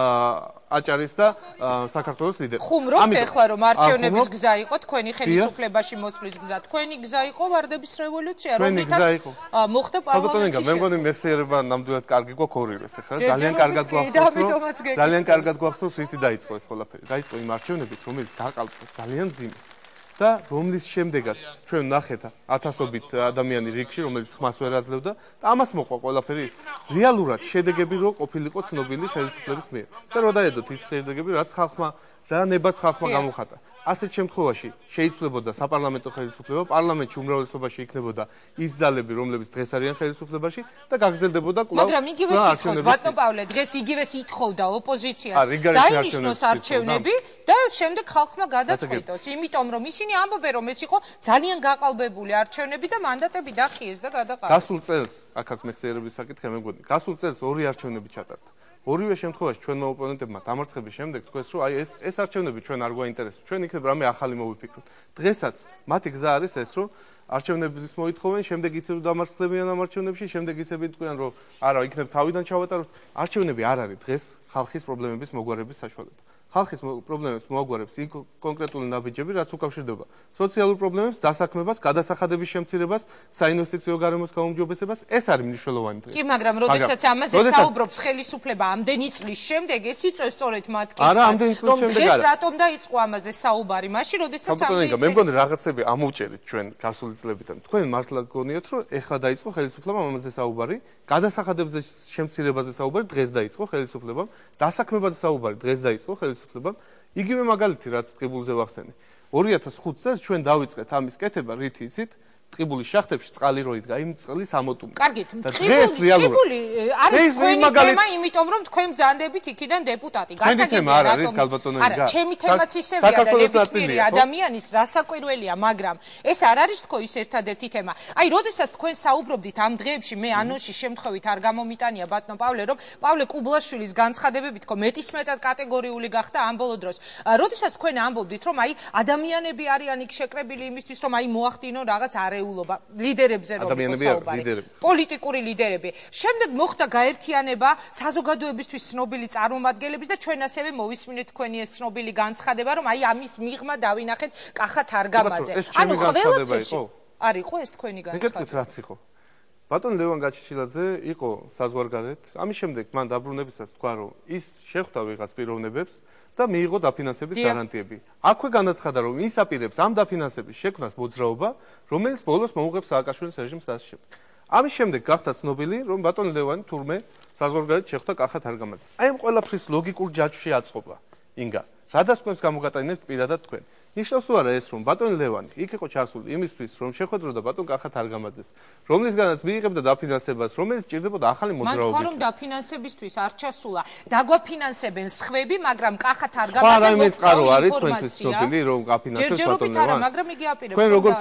აჭარის და საქართველოს ლიდერს. ხუმრობთ ეხლა რომ არჩევნების გზა იყო თქვენი ხელისუფლებაში მოსვლის გზა. თქვენი გზა იყო ვარდების რევოლუცია, რომლითაც მოხდა პარლამენტში. მე მგონი მეხსიერება ნამდვილად კარგი გვაქვს ორივეს, ახლა ძალიან კარგად გვახსოვს. ძალიან კარგად გვახსოვს რითი დაიწყო ეს ყველაფერი. დაიწყო იმ არჩევნებით, რომელიც გაყალბდა ძალიან მძიმე. და რომლის შემდეგაც ჩვენ ნახეთ ათასობით ადამიანი რიგში, რომელიც ხმას ვერ აძლევდა და ამას მოყვა ყველაფერი ის. რეალურად შედეგები რო ყოფილიყო ცნობილი ხელისუფლების მიერ. და რო დაედოთ ის შედეგები, რაც ხალხმა და ნებაც ხალხმა გამოხატა. ასეთ შემთხვევაში შეიცვლებოდა საპარლამენტო ხელისუფლება, პარლამენტში უმრავლესობაში იქნებოდა ის ძალები, რომლებიც დღეს არიან ხელისუფლებაში და გაგრძელდებოდა კვლავ. მაგრამ იგივე სიტყვის ბატონ პავლე, დღეს იგივე სიტყოდა ოპოზიციაც. დაინიშნოს არჩევნები და შემდეგ ხალხმა გადაწყვიტოს, იმიტომ რომ ისინი ამბობენ, რომ ეს იყო ძალიან გაყალბებული არჩევნები და მანდატები დახიეს და გადაყარეს. გასულ წელს, აქაც მეხსიერების საკითხი მე მგონი, გასულ წელს ორი არჩევნები ჩატარდა. ორივე შემთხვევაში ჩვენმა ოპონენტებმა დამარცხების შემდეგ თქვეს, რომ აი ეს არჩევნები ჩვენ არ გვაინტერესებს. ჩვენ იქნებ რამე ახალი მოვიფიქროთ. დღესაც მათი გზა არის ეს, რომ არჩევნების მოითხოვენ, შემდეგ იცი რომ დამარცხდებიან ამ არჩევნებში, შემდეგ ისები თქვენ, რომ არა, იქნებ თავიდან ჩავატაროთ. არჩევნები არ არის დღეს ხალხის პრობლემების მოგვარების საშუალება. ხალხის პრობლემებს მოაგვარებს იქ კონკრეტული ნაბიჯები, რაც უკავშირდება სოციალურ პრობლემებს, დასაქმებას, გადასახადების შემცირებას, საინვესტიციო გარემოს გაუმჯობესებას, ეს არის მნიშვნელოვანი დღეს. კი, მაგრამ როდესაც ამაზე საუბრობს ხელისუფლება ამდენი წლის შემდეგ, ეს იწვევს სწორედ მათ კითხვას, რომ დღეს რატომ დაიწყო ამაზე საუბარი, მაშინ როდესაც ამდენი მე მგონი რაღაცები ამოვჭერით ჩვენ გასული წლებიდან. თქვენ მართლა გგონიათ, რომ ეხლა დაიწყო ხელისუფლებამ ამაზე საუბარი, გადასახადებზე შემცირებაზე საუბარი დღეს დაიწყო ხელისუფლებამ, დასაქმებაზე საუბარი დღეს დაიწყო ხელისუფლებამ. იგივე მაგალითი რაც ტყიბულზე ვახსენე. 2005 წელს ჩვენ დავიწყეთ ამის კეთება, რითი იცით? ტყიბულის შახტებში წყალი რო იდგა, იმ წყლის ამოტუმი. კარგით, ტყიბული არის თქვენი თემა, იმიტომ რომ თქვენ ბრძანდებით იქიდან დეპუტატი. გასაგებია რა არის ქალბატონო იგა. არა, ჩემი თემაც ისევია და ნებისმიერი ადამიანის რასაკვირველია, მაგრამ ეს არ არის თქო ის ერთადერთი თემა. აი, როდესაც თქვენ საუბრობდით ამ დღეებში, მე ანონსში შემთხვევით არ გამომიტანია ბატონო პავლე, რომ პავლე კუბლაშვილის განცხადებები თქო მეტისმეტად კატეგორიული გახდა ამ ბოლო დროს. როდესაც თქვენ ამბობდით, რომ აი ადამიანები არიან იქ შეკრებილი იმისთვის, რომ აი მოახდინონ რაღაც ლიდერებზე რომ იყო საუბარი, პოლიტიკური ლიდერები. შემდეგ მოხდა გაერთიანება საზოგადოებისთვის ცნობილი წარმომადგენლების და ჩვენ ასევე მოვისმინეთ თქვენი ეს ცნობილი განცხადება, რომ აი ამის მიღმა დავინახეთ კახათ არგამაძე. ანუ ყველაფერში არ იყო ეს თქვენი განცხადება. რაც იყო. ბატონ ლევან გაჩიჩილაძე იყო საზღვარგარეთ. ამის შემდეგ მან დაბრუნებისას თქვა, რომ ის შეხვდა ვიღაც პიროვნებებს და მიიღო დაფინანსების გარანტიები. აქვე განაცხადა, რომ ის აპირებს ამ დაფინანსების შექმნას მოძრაობა, რომელიც ბოლოს მოუღებს სააკაშვილის რეჟიმს დასშებ. ამის შემდეგ გახდა ცნობილი, რომ ბატონ ლევანი თურმე საზღვარგარეთ შეხვდა კახათ არგამაძეს. აი ამ ყველაფრის ლოგიკურ ჯაჭვში აწყობა. ინგა, რადგან თქვენს გამოგატანებთ პირადად თქვენ. ნიშნავს თუ არა ეს, რომ ბატონ ლევანი იქ იყო ჩასული იმისთვის, რომ შეხვედროდა ბატონ კახათ არგამაძეს, რომლისგანაც მიიღებდა დაფინანსებას, რომელიც ჭირდებოდა ახალი მოძრაობისთვის. მან თქვა, რომ დაფინანსებისთვის არ ჩასულა. დაგვაფინანსებენ სხვები, მაგრამ კახათ არგამაძე მოწყარო არის თქვენთვის ცნობილი, რომ აფინანსებს ბატონ ლევანს. მაგრამ იგი აპირებს.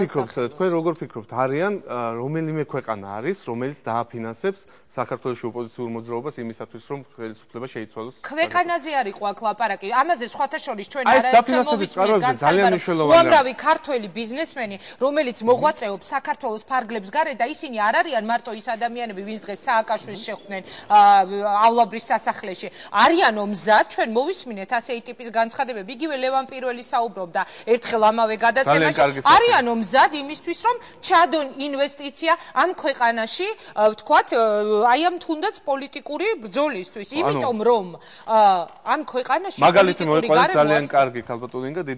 თქვენ როგორ ფიქრობთ, არიან რომელიმე ქვეყანა არის, რომელიც დააფინანსებს საქართველოს ოპოზიციურ მოძრაობას იმისათვის, რომ ხელისუფლება შეიცვალოს. ქვეყანაზე არ იყო აქ ლაპარაკი. ამაზე სხვათა შორის ჩვენ არაერთხელ მოვისმენთ უამრავი ქართველი ბიზნესმენი, რომელიც მოღვაწეობს საქართველოს ფარგლებს გარეთ და ისინი არ არიან მარტო ის ადამიანები, ვინც დღეს სააკაშვილს შეხვდნენავლაბრის სასახლეში. არიანო მზად, ჩვენ მოვისმინეთ ასეთი ტიპის განცხადებები. იგივე ლევან პირველი საუბრობდა ერთხელ ამავე გადაცემაში. არიანო მზად იმისთვის, რომ ჩადონ ინვესტიცია ამ ქვეყანაში, ვთქვათ, აი ამ თუნდაც პოლიტიკური ბრძოლისთვის, იმიტომ რომ ამ ქვეყანაში მაგალითი მოიყვანეთ ძალიან კარგი ქალბატონინგა, დიდი მადლობა.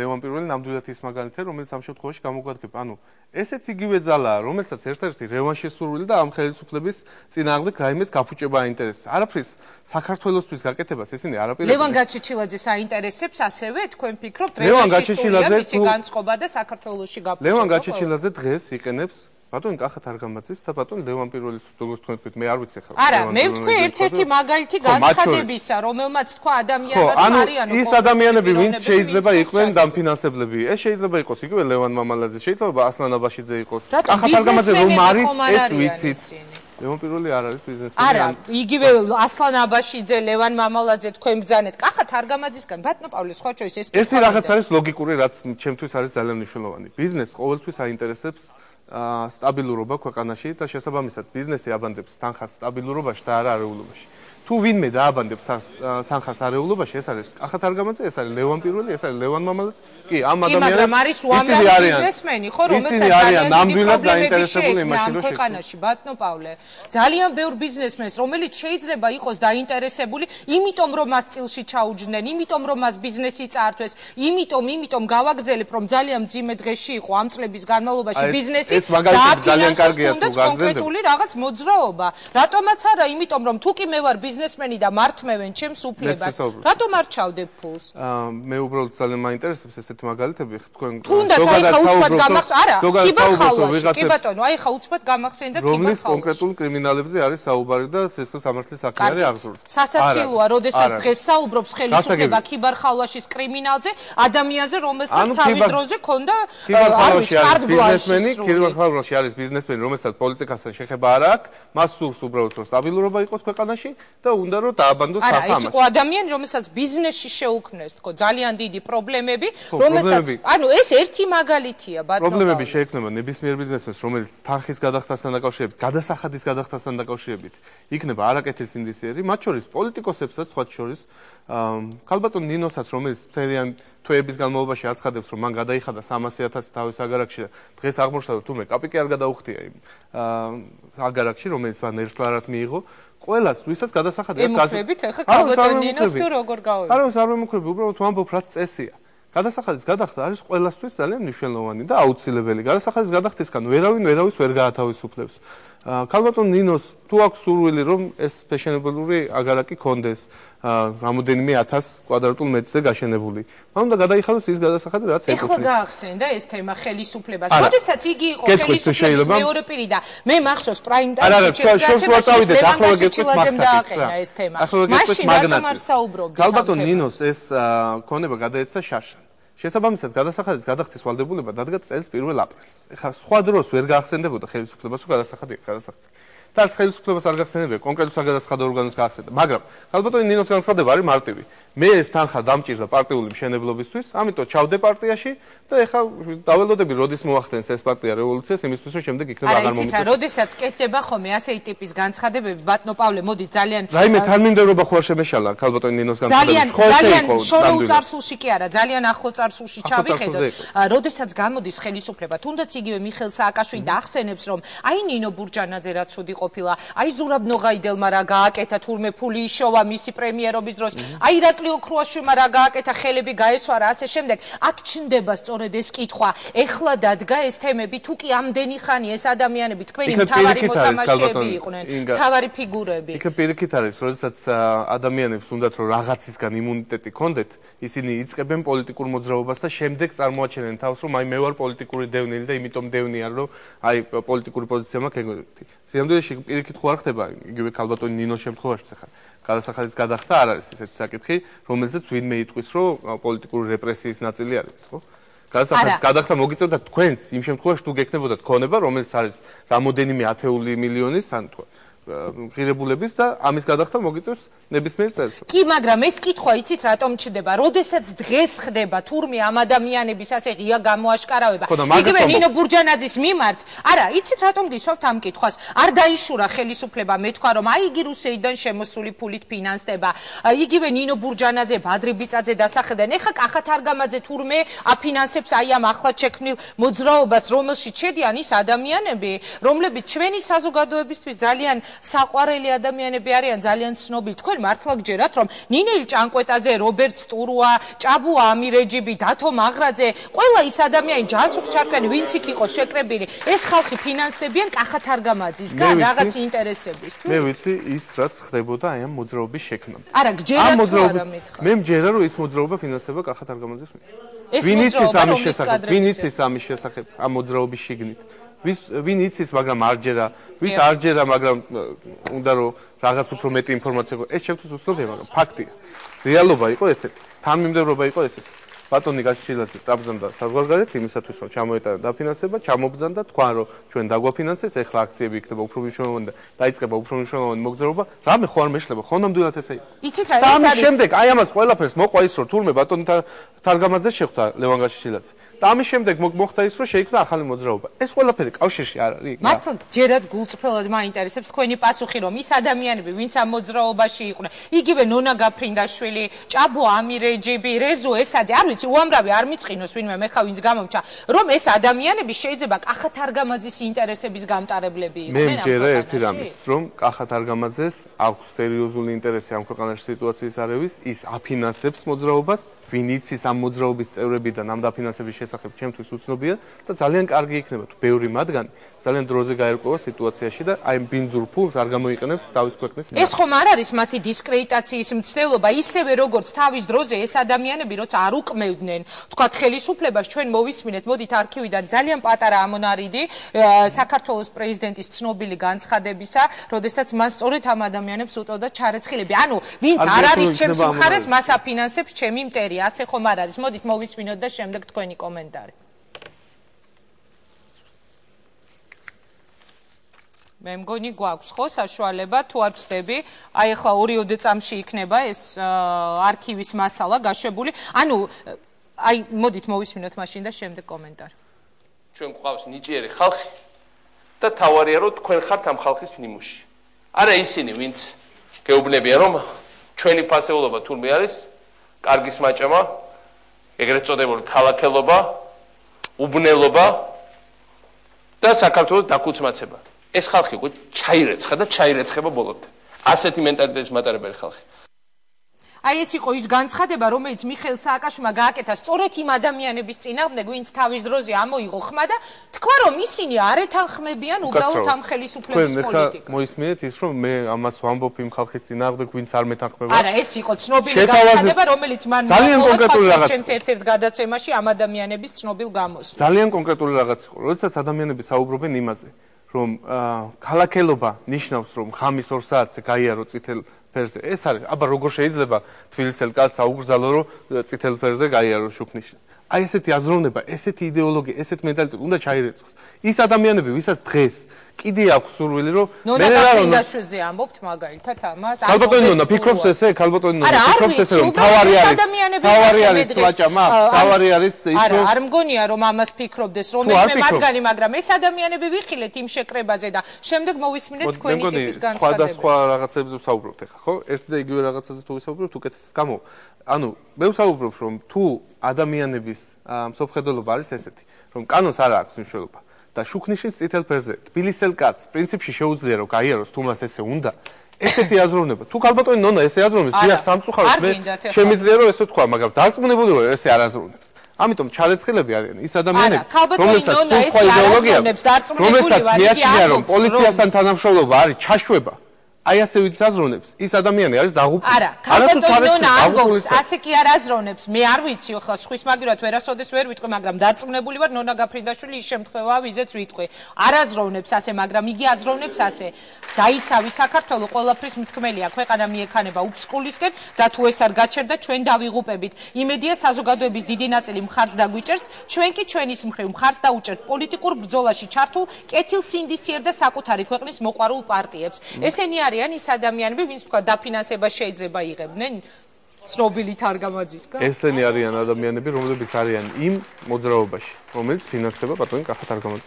ლევან პირველი ნამდვილად ის მაგალითია, რომელიც ამ შემთხვევაში გამოგვადგება. ანუ ესეც იგივე ძალაა, რომელსაც ერთ-ერთი რევანშის სურვილი და ამ ხელისუფლების წინააღმდეგ რაიმეს გაფუჭება აინტერესებს. არაფრის საქართველოსთვის გაკეთებას ისინი არაპირებენ. ლევან გაჩეჩილაძეს აინტერესებს ასევე თქვენ ფიქრობთ რევანშის მისი განწყობა და საქართველოში გაფუჭება? ლევან გაჩეჩილაძე დღეს იყენებს ბატონი კახათ არგამაძის და ბატონი ლევან პირველის როგორც თქვენ თქვით მე არ ვიცი ხა. არა, მე ვთქვი ერთ-ერთი მაგალითი განცხადებისა, რომელმაც თქვა ადამიანებმა არიანო. ის ადამიანები, ვინც შეიძლება იყვნენ დამფინანსებლები, ეს შეიძლება იყოს იგივე ლევან მამალაძე, შეიძლება ასლან აბაშიძე იყოს. კახათ არგამაძე რომ არის, ეს ვიცით. ლევან პირველი არ არის ბიზნესმენი. არა, იგივე ასლან აბაშიძე, ლევან მამალაძე თქვენ ბძანეთ. კახათ არგამაძისგან ბატონო პავლე სხვა choice ეს. ერთი რაღაც არის ლოგიკური, რაც ჩემთვის არის ძალიან მნიშვნელოვანი. ბიზნესს ყოველთვის აინტერესებს სტაბილურობა ქვეყანაში და შესაბამისად ბიზნესი აბანდებს თანხას სტაბილურობაში და არა არეულობაში. თუ ვინმე დააბანდებს თანხას არეულობაში, ეს არის კახათ არგამაძე, ეს არის ლევან პირველი, ეს არის ლევან მამალაძე. კი, ამ ადამიანებს ისინი არიან ბიზნესმენი, ხო, რომელსაც ძალიან ნამდვილად დაინტერესებული იმაში, რომ ქვეყანაში ბატონო პავლე, ძალიან ბევრ ბიზნესმენს, რომელიც შეიძლება იყოს დაინტერესებული, იმიტომ რომ მას წილში ჩაუჯდნენ, იმიტომ რომ მას ბიზნესი წაართვეს, იმიტომ გავაგზელებ, რომ ძალიან მძიმე დღეში იყო ამ წლების განმავლობაში ბიზნესი და ძალიან კარგია თუ გაგზელდება კონკრეტული რაღაც მოძრაობა. რატომაც არა, იმიტომ რომ თუ კი მე ვარ ბიზნესმენი და მართმევენ ჩემს უფლებას. რატომ არ ჩავდებ ფულს? მე უბრალოდ ძალიან მაინტერესებს ესეთი მაგალითები, თქვენ თუნდაც აი ხა უცბად გამახსენდა, არა, კიბერხალვაში, კი ბატონო, აი ხა უცბად გამახსენდა კიბერხალვაში. რომლის კონკრეტულ კრიმინალებზე არის საუბარი და სისხლის სამართლის საქმე არის აღზრდილი. სასაცილოა, როდესაც დღეს საუბრობს ხელისუფლება კიბერხალვაშის კრიმინალზე, ადამიანზე, რომელსაც თავის დროზე ქონდა კიბერხალვაში არის ბიზნესმენი, რომელსაც პოლიტიკასთან შეხება არ აქვს, მას სურს უბრალოდ რომ სტაბილურობა იყოს ქვეყანაში. და უნდა რომ დააბანდოს სახამას. არა, ის იყო ადამიანი, რომელსაც ბიზნესში შეუქმნეს თქო ძალიან დიდი პრობლემები, რომელსაც ანუ ეს ერთი მაგალითია ბატონო. პრობლემები შეექმნება ნებისმიერ ბიზნესმენს, რომელიც თანხის გადახდასთან დაკავშირებით, გადასახადის გადახდასთან დაკავშირებით იქნება არაკეთილ სინდისიერი, მათ შორის პოლიტიკოსებსაც, სხვა შორის ქალბატონ ნინოსაც, რომელიც მთლიან თვეების განმავლობაში აცხადებს, რომ მან გადაიხადა 300,000 თავის აგარაკში და დღეს აღმოჩნდა, რომ თუმე კაპიკი არ გადაუხდია იმ აგარაკში, რომელიც მან ერთგვარად მიიღო. ყველას, ვისაც გადასახადი აქვს, ემუქრებით ახლა ქალბატონ ნინოს თუ როგორ გავიგე? არა, არ ვემუქრები, უბრალოდ ვამბობ, რაც წესია. გადასახადის გადახდა არის ყველასთვის ძალიან მნიშვნელოვანი და აუცილებელი. გადასახადის გადახდისგან ვერავის ვერ გაათავისუფლებს. ქალბატონ ნინოს თუ აქვს სურვილი, რომ ეს ფეშენებელური აგარაკი კონდეს რამოდენიმე 1000 კვადრატულ მეტრზე გაშენებული. მან უნდა გადაიხადოს ის გადასახადი, რაც ეკუთვნის. ეხლა გაახსენდა ეს თემა ხელისუფლებას. როდესაც იგი იყო ხელისუფლების მეორე პირი და მე მახსოვს პრაიმ ტაიმში ეს თემა. მაშინ რატომ არ საუბრობთ? ქალბატონ ნინოს ეს ქონება გადაეცა შარშან. შესაბამისად გადასახადის გადახდის ვალდებულება დადგა წელს 1 აპრილს. ეხლა სხვა დროს ვერ გაახსენდებოდა ხელისუფლებას, თუ გადასახადი გადასახადი. და არც ხელისუფლებას არ გახსენებია, კონკრეტულ საგადასახადო ორგანოს გაახსენდა, მაგრამ ქალბატონი ნინოს განცხადება არის მარტივი. მე ეს თანხა დამჭირდა პარტიული მშენებლობისთვის, ამიტომ ჩავდე პარტიაში და ეხლა დაველოდები, როდის მოახდენს ეს პარტია რევოლუციას, იმისთვის რომ შემდეგ იქნება აღარ მომიწევს. არა, როდესაც კეთდება ხოლმე ასეთი ტიპის განცხადებები, ბატონო პავლე, მოდი ძალიან რაიმე თანმიმდევრობა ხო არ შემეშალა ქალბატონი ნინოს განცხადების. ძალიან შორეულ წარსულში კი არა, ძალიან ახლო წარსულში ჩავიხედოთ. როდესაც გამოდის ხელისუფლება, თუნდაც იგივე მიხეილ სააკაშვილი და ახსენებს, რომ აი ნინო ბურჯანაძე რა ცუდი ყოფილა, აი ზურაბ ნოღაიდელმა რა გააკეთა, თურმე ფული იშოვა მისი პრემიერობის დროს, აი ირაკლი ოქრუაშვილმა რა გააკეთა, ხელები გაესვარა, ასე შემდეგ. აქ ჩნდება სწორედ ეს კითხვა. ეხლა დადგა ეს თემები, თუ კი ამდენი ხანი ეს ადამიანები თქვენი მთავარი მოთამაშეები იყვნენ, მთავარი ფიგურები. იქ პირიქით არის, როდესაც ადამიანებს უნდათ რომ რაღაცისგან იმუნიტეტი ქონდეთ, ისინი იწყებენ პოლიტიკურ მოძრაობას და შემდეგ წარმოაჩენენ თავს, რომ აი მე ვარ პოლიტიკური დევნილი და იმიტომ დევნია, რომ აი პოლიტიკური პოზიცია მაქვს ეგეთი. სიამოვნებაში პირიქით ხო არ ხდება იგივე ქალბატონი ნინოს შემთხვევაში ახლა გადასახადის გადახდა არ არის ესეთი საკითხი, რომელზეც ვინმე იტყვის, რომ პოლიტიკური რეპრესიის ნაწილი არის, ხო? გადასახადის გადახდა მოგიწევდა თქვენს იმ შემთხვევაში თუ გექნებოდათ ქონება, რომელიც არის რამოდენიმე ათეული მილიონის ან თქვა ღირებულების და ამის გადახდა მოგიწევს ნებისმიერ წელს. კი, მაგრამ ეს კითხვა იცით რატომ ჩდება? როდესაც დღეს ხდება თურმე ამ ადამიანების ასე ღია გამოაშკარავება. იგივე ნინო ბურჯანაძის მიმართ, არა, იცით რატომ გისვავთ ამ კითხვას? არ დაიშურა ხელისუფლება, მე თქვა რომ აი იგი რუსეიდან შემოსული ფულით ფინანსდება. იგივე ნინო ბურჯანაძე, ბადრი ბიწაძე დასახელდნენ. ეხა კახათ არგამაძე თურმე აფინანსებს აი ამ ახლად შექმნილ მოძრაობას, რომელშიც შედიან ის ადამიანები, რომლებიც ჩვენი საზოგადოებისთვის ძალიან საყვარელი ადამიანები არიან ძალიან ცნობილი. თქვენ მართლა გჯერათ, რომ ნინელი ჭანკვეტაძე, რობერტ სტურუა, ჭაბუ ამირეჯიბი, დათო მაღრაძე, ყველა ის ადამიანი ჯანსუღ ჩარკვიანი, ვინც იქ იყო შეკრებილი, ეს ხალხი ფინანსდებიან კახათ არგამაძისგან რაღაც ინტერესებისთვის. მე ვიცი ის რაც ხდებოდა აი ამ მოძრაობის შექმნა. არა, გჯერათ თუ არა მითხრა. მე მჯერა რომ ის მოძრაობა ფინანსდება კახათ არგამაძის მიერ. ვინ იცის ამის შესახებ? ვინ იცის ამის შესახებ ამ მოძრაობის შიგნით? ვინ იცის, მაგრამ არ ჯერა, ვის არ ჯერა, მაგრამ უნდა რომ რაღაც უფრო მეტი ინფორმაცია იყო. ეს ჩემთვის უცნობია, მაგრამ ფაქტია. რეალობა იყო ესეთი. თანმიმდევრობა იყო ესეთი. ბატონი გაშიჩილაძე წაბრძანდა საზღვარგარეთ იმისათვის რომ ჩამოეტანა დაფინანსება, ჩამობრძანდა, თქვა რომ ჩვენ დაგვაფინანსეს, ეხლა აქციები იქნება უფრო მნიშვნელოვანი და დაიწყება უფრო მნიშვნელოვანი მოგზაურობა. რამე ხო არ მეშლება, ხო ნამდვილად ესე იყო. იცით რა ეს არის? ამის შემდეგ აი ამას ყველაფერს მოყვა ის რომ თურმე ბატონი თარგამაძე შეხვდა ლევან გაშიჩილაძე. და ამის შემდეგ მოხდა ის რომ შეიქმნა ახალი მოძრაობა. ეს ყველაფერი კავშირში არ არის. მართლა ჯერად გულწრფელად მაინტერესებს თქვენი პასუხი რომ ის ადამიანები ვინც ამ მოძრაობაში იყვნენ, იგივე ნონა გაფრინდაშვილი, ჭაბუ ამირეჯიბი, რეზო ესაძე, არ ვიცი უამრავი არ მიწყინოს ვინმე მე ხა ვინც გამომჩა, რომ ეს ადამიანები შეიძლება კახათ არგამაძის ინტერესების გამტარებლები იყვნენ. მე მჯერა ერთი რამის, რომ კახათ არგამაძეს აქვს სერიოზული ინტერესი ამ ქვეყანაში სიტუაციის არევის, ის აფინანსებს მოძრაობას, ვინ იცის ამ მოძრაობის წევრებიდან ამ დაფინანსების შესახებ ჩემთვის უცნობია და ძალიან კარგი იქნება თუ ბევრი მათგანი ძალიან დროზე გაერკვევა სიტუაციაში და აი ბინძურ ფულს არ გამოიყენებს თავის ქვეყნის ეს ხომ არ არის მათი დისკრედიტაციის მცდელობა, ისევე როგორც თავის დროზე ეს ადამიანები როცა არ უკმევდნენ თქვათ ხელისუფლებას, ჩვენ მოვისმინეთ, მოდით არქივიდან ძალიან პატარა ამონარიდი საქართველოს პრეზიდენტის ცნობილი განცხადებისა, როდესაც მას სწორედ ამ ადამიანებს უტოვდა ჩარეცხილები. ანუ ვინც არ არის ჩემს მხარეს, მას აფინანსებს ჩემი მტერი. ასე ხომ არ არის? მოდით მოვისმინოთ და შემდეგ თქვენი კომენტარი. მე მგონი გვაქვს ხო საშუალება თუ არ ვწდები, აი ახლა 2-3 წამში იქნება ეს არქივის მასალა გაშვებული. ანუ აი მოდით მოვისმინოთ მაშინ და შემდეგ კომენტარი. ჩვენ გვყავს ნიჭიერი ხალხი და თავარია რომ თქვენ ხართ ამ ხალხის ნიმუში. არა ისინი ვინც გეუბნებიან რომ ჩვენი ფასეულობა თურმე არის კარგის მაჭამა, ეგრეთ წოდებული ქალაქელობა, უბნელობა და საქართველოს დაქუცმაცება. ეს ხალხი უკვე ჩაირეცხა და ჩაირეცხება ბოლომდე. ასეთი მენტალიტეტის მატარებელი ხალხი. აი ეს იყო ის განცხადება, რომელიც მიხეილ სააკაშვილმა გააკეთა სწორედ იმ ადამიანების წინააღმდეგ, ვინც თავის დროზე ამოიღო ხმა და თქვა, რომ ისინი არ ეთანხმებიან უბრალოდ ამ ხელისუფლების პოლიტიკას. მოისმინეთ ის, რომ მე ამას ვამბობ იმ ხალხის წინააღმდეგ, ვინც არ მეთანხმება. არა, ეს იყო ცნობილი განცხადება, რომელიც მან მოყოლას ჩემს ერთ-ერთ გადაცემაში ამ ადამიანების ცნობილ გამოსვლას. ძალიან კონკრეტული რაღაც იყო. როდესაც ადამიანები საუბრობენ იმაზე, რომ ქალაქელობა ნიშნავს, რომ ხამის 2 საათზე გაიარო წითელ ფერზე. ეს არის, აბა როგორ შეიძლება თბილისელ კაცს აუგზავნო, რომ წითელ ფერზე გაიარო შუქნიში. აი ესეთი აზროვნება, ესეთი იდეოლოგია, ესეთი მენტალიტეტი უნდა ჩაირეცხოს. ის ადამიანები, ვისაც დღეს კიდე აქვს სურვილი, რომ მე რა გინდაშვეზე ამბობთ მაგალითად ამას. ქალბატონი ნონა ფიქრობს ესე, ქალბატონი ნონა ფიქრობს ესე, რომ თავარი არის სვაჭამა, თავარი არის ის რომ არ მგონია რომ ამას ფიქრობდეს რომელიმე მათგანი, მაგრამ ეს ადამიანები ვიხილეთ იმ შეკრებაზე და შემდეგ მოვისმინეთ თქვენი ტიპის განცხადება. სხვა რაღაცებზე ვსაუბრობთ ახლა, ხო? ერთი და იგივე რაღაცაზე თუ ვისაუბრებთ, უკეთესად გამო. ანუ მე ვსაუბრობ, რომ თუ ადამიანების მსოფლმხედველობა არის ესეთი, რომ კანონს არ აქვს მნიშვნელობა. და შუქნიშის წითელ ფერზე თბილისელ კაცს პრინციპში შეუძლია რომ გაიაროს თუ მას ესე უნდა ესეთი აზროვნება თუ ქალბატონი ნონა ესე აზროვნებს დიახ სამწუხაროდ მე შემიძლია რომ ესე თქვა მაგრამ დარწმუნებული ვარ ესე არ აზროვნებს ამიტომ ჩარეცხილები არიან ის ადამიანები რომელსაც სხვა იდეოლოგია რომელსაც მიაჩნია რომ პოლიციასთან თანამშრომლობა არის ჩაშვება აი ასე ვინც აზროვნებს ის ადამიანი არის დაღუპული არა ქალბატონი ნონა ამბობს ასე კი არ აზროვნებს მე არ ვიცი ხო სხვის მაგივრად ვერასოდეს ვერ ვიტყვი მაგრამ დარწმუნებული ვარ ნონა გაფრინდაშვილი ის შემთხვევაა ვიზეც ვიტყვი არ აზროვნებს ასე მაგრამ იგი აზროვნებს ასე დაიცავი საქართველო ყველაფრის მთქმელია ქვეყანა მიექანება უფსკულისკენ და თუ ეს არ გაჩერდა ჩვენ დავიღუპებით იმედია საზოგადოების დიდი ნაწილი მხარს დაგვიჭერს ჩვენ კი ჩვენის მხრივ მხარს დაუჭერთ პოლიტიკურ ბრძოლაში ჩართულ კეთილსინდისიერ და საკუთარი ქვეყნის მოყვარულ პარტიებს ესენი არიან ის ადამიანები, ვინც თქვა დაფინანსება შეიძლება იღებდნენ ცნობილი თარგამაძისგან. ესენი არიან ადამიანები, რომლებიც არიან იმ მოძრაობაში, რომელიც ფინანსდება ბატონი კახათ არგამაძის მიერ.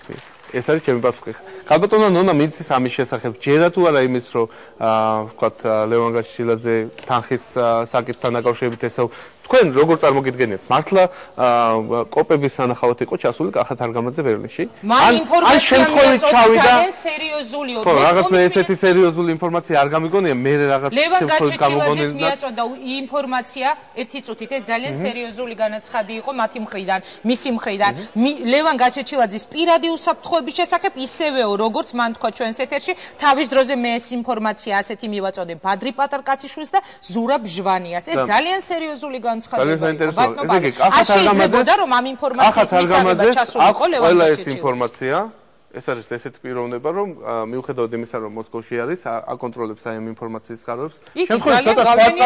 ეს არის ჩემი პასუხი. ქალბატონო ნონა მიცის ამის შესახებ ჯერა თუ არა იმის რომ ვთქვათ ლევან გაშიძილაძე თანხის საკითხთან დაკავშირებით ესეო თქვენ როგორ წარმოგიდგენიათ მართლა კოპების სანახავად იყო ჩასული კახათ არგამაძე ბერლინში ან შემთხვევით ჩავიდა სერიოზული ხო რაღაც მე ესეთი სერიოზული ინფორმაცია არ გამიგონია მე რაღაც შემთხვევით გამოგონილი მიაწოდა ინფორმაცია ერთი წუთით ეს ძალიან სერიოზული განაცხადი იყო მათი მხრიდან მისი მხრიდან ლევან გაჩეჩილაძის პირადი უსაფრთხოების შესახებ ისევეო როგორც მან თქვა ჩვენს ეთერში თავის დროზე მე ეს ინფორმაცია ასეთი მივაწოდე ბადრი პატარკაციშვილს და ზურაბ ჟვანიას ეს ძალიან სერიოზული ძალიან საინტერესოა. ესე იგი, კახათ არგამაძეს რომ ამ ინფორმაციის მისაღებად ჩასულიყო ლევან ყველა ეს ინფორმაცია, ეს არის ესეთი პიროვნება, რომ მიუხედავად იმისა, რომ მოსკოვში არის, აკონტროლებს აი ამ ინფორმაციის წყაროებს. შემთხვევით ცოტა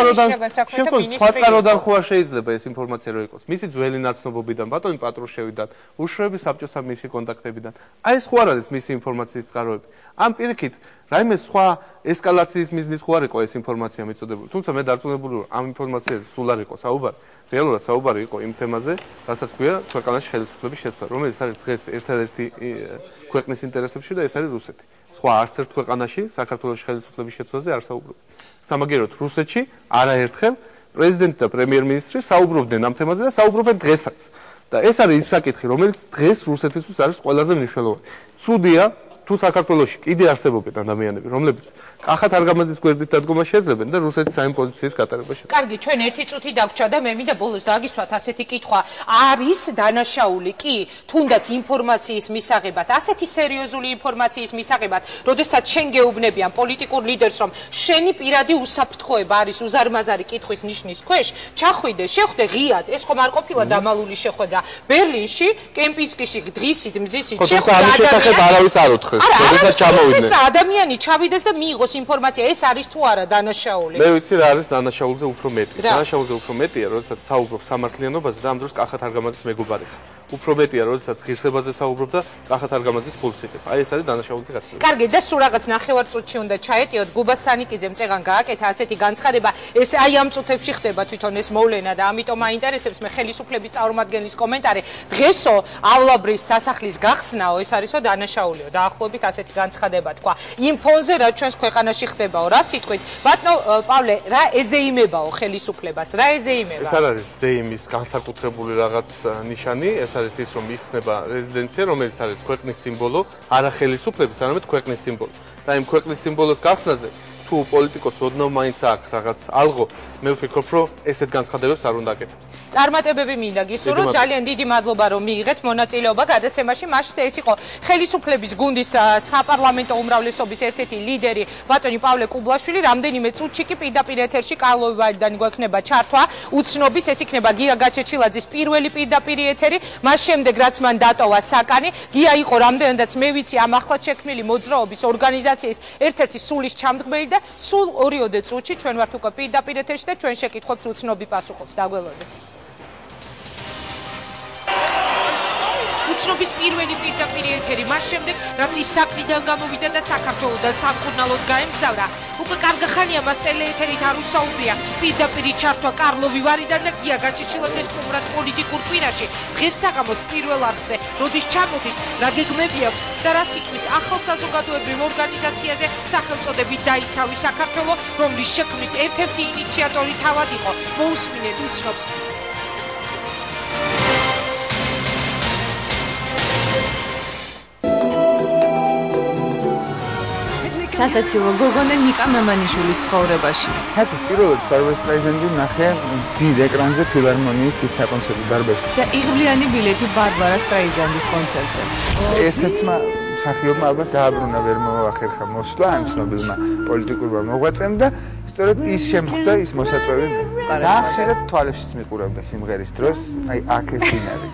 სხვა წყაროდან ხო არ შეიძლება ეს ინფორმაცია რო იყოს. მისი ძველი ნაცნობობიდან, ბატონი პატრუშევიდან, უშუალოდ საბჭოსთან მისი კონტაქტებიდან. აი ეს ხო არ არის მისი ინფორმაციის წყაროები. ამ პირიქით რაიმე სხვა ესკალაციის მიზნით ხო არ იყო ეს ინფორმაცია მიწოდებული. თუმცა მე დარწმუნებული ვარ, ამ ინფორმაციაზე სულ არ იყო საუბარი. რეალურად საუბარი იყო იმ თემაზე, რასაც ქვია ქვეყანაში ხელისუფლების შეცვლა, რომელიც არის დღეს ერთადერთი ქვეყნის ინტერესებში და ეს არის რუსეთი. სხვა არც ერთ ქვეყანაში საქართველოს ხელისუფლების შეცვლაზე არ საუბრობ. სამაგიეროდ რუსეთში არაერთხელ პრეზიდენტი და პრემიერ-მინისტრი საუბრობდნენ ამ თემაზე და საუბრობენ დღესაც. და ეს არის ის საკითხი, რომელიც დღეს რუსეთისთვის არის ყველაზე მნიშვნელოვანი. ცუდია თუ საქართველოში კიდე არსებობენ ადამიანები, რომლებიც კახათ არგამაძის გვერდით დადგომა შეძლებენ და რუსეთის საიმ პოზიციის გატარება შეძლებენ. კარგი, ჩვენ ერთი წუთი დაგვრჩა და მე მინდა ბოლოს დააგისვათ ასეთი კითხვა. არის დანაშაული კი თუნდაც ინფორმაციის მისაღებად, ასეთი სერიოზული ინფორმაციის მისაღებად, როდესაც შენ გეუბნებიან პოლიტიკურ ლიდერს, რომ შენი პირადი უსაფრთხოება არის უზარმაზარი კითხვის ნიშნის ქვეშ, ჩახვიდე, შეხვდე ღიად, ეს ხომ არ ყოფილა დამალული შეხვედრა. ბერლინში, კემპინსკიში დღისით, მზისით შეხვდა ადამიანი. როდესაც ჩამოვიდნენ. ეს ადამიანი ჩავიდეს და მიიღოს ინფორმაცია, ეს არის თუ არა დანაშაული? მე ვიცი რა არის დანაშაულზე უფრო მეტი. დანაშაულზე უფრო მეტია, როდესაც საუბრობ სამართლიანობაზე და ამ დროს კახათ არგამაძის მეგობარი ხარ. უფრო მეტია, როდესაც ღირსებაზე საუბრობ და კახათ არგამაძის ფულს იღებ. აი ეს არის დანაშაულზე გაცილება. კარგი, და სულ რაღაც ნახევარწუთში უნდა ჩაეტიოთ. გუბას სანიკიძემ წეგან გააკეთა ასეთი განცხადება. ეს აი ამ წუთებში ხდება თვითონ ეს მოვლენა და ამიტომ აინტერესებს მე ხელისუფლების წარმომადგენლის კომენტარი. დღესო ავლაბრის სასახლის გახსნაო, ეს არისო დანაშაულიო. დაახლოებით ასეთი განცხადება თქვა. იმ ფონზე რა ჩვენს ქვეყანაში ხდებაო, რა სიტყვით? ბატონო პავლე, რა ეზეიმებაო ხელისუფლებას? რა ეზეიმება? ეს არ არის ზეიმის განსაკუთრებული რაღაც ნიშანი, ეს არის ის, რომ იხსნება რეზიდენცია, რომელიც არის ქვეყნის სიმბოლო, არა ხელისუფლების, არამედ ქვეყნის სიმბოლო. და იმ ქვეყნის სიმბოლოს გახსნაზე თუ პოლიტიკოს ოდნავ მაინც აქვს რაღაც ალღო, მე ვფიქრობ, რომ ესეთ განცხადებებს არ უნდა აკეთებს. წარმატებები მინდა გისურვოთ, ძალიან დიდი მადლობა რომ მიიღეთ მონაწილეობა გადაცემაში. მაშინ ეს იყო ხელისუფლების გუნდის საპარლამენტო უმრავლესობის ერთ-ერთი ლიდერი ბატონი პავლე კუბლაშვილი. რამდენიმე წუთში კი პირდაპირ ეთერში კარლოვაიდან გვექნება ჩართვა უცნობის, ეს იქნება გია გაჩეჩილაძის პირველი პირდაპირი ეთერი. მას შემდეგ რაც მან დატოვა საკანი, გია იყო რამდენადაც მე ვიცი ამ ახლად შექმნილი მოძრაობის ორგანიზაციის ერთ-ერთი სულის ჩამდგმელი და სულ 2-3 წუთში ჩვენ ვართ უკვე პირდაპირ ეთერში და ჩვენ შეკითხვებს უცნობი პასუხობს. დაგველოდეთ. უცნობის პირველი პირდაპირ ეთერი, მას შემდეგ რაც ის საყრდიდან გამოვიდა და საქართველოსთან სამკურნალოდ გაემგზავრა. უკვე კარგი ხანია მას ტელეეთერით არ უსაუბრია. პირდაპირი ჩართვა კარლოვი ვარიდან და გია გაჩეჩილაძეს სტუმრად პოლიტიკურ კვირაში. დღეს საღამოს პირველ არხზე, როდის ჩამოდის, რა გეგმები აქვს და რა სიტყვის ახალ საზოგადოებრივ ორგანიზაციაზე სახელწოდებით დაიცავი საქართველო, რომლის შექმნის ერთ-ერთი ინიციატორი თავად იყო. მოусმინეთ უცნობს. სასაცილო გოგონა ნიკა მამანიშვილის ცხოვრებაში. ხათი პირველად სერვის პრეზიდენტი ნახე დიდ ეკრანზე ფილარმონიის დიდ საკონცერტო დარბაზში. და იღბლიანი ბილეთი ბარბარა სტრაიზანდის კონცერტზე. ერთ-ერთმა მსახიობმა ალბათ დააბრუნა ვერ მოახერხა მოსვლა ამ ცნობილმა პოლიტიკურმა მოღვაწემ და სწორედ ის შემხვდა ის მოსაწვევი. ძალიან ხშირად თვალებშიც მიყურავდა სიმღერის დროს, აი აქ ეს ვინ არის.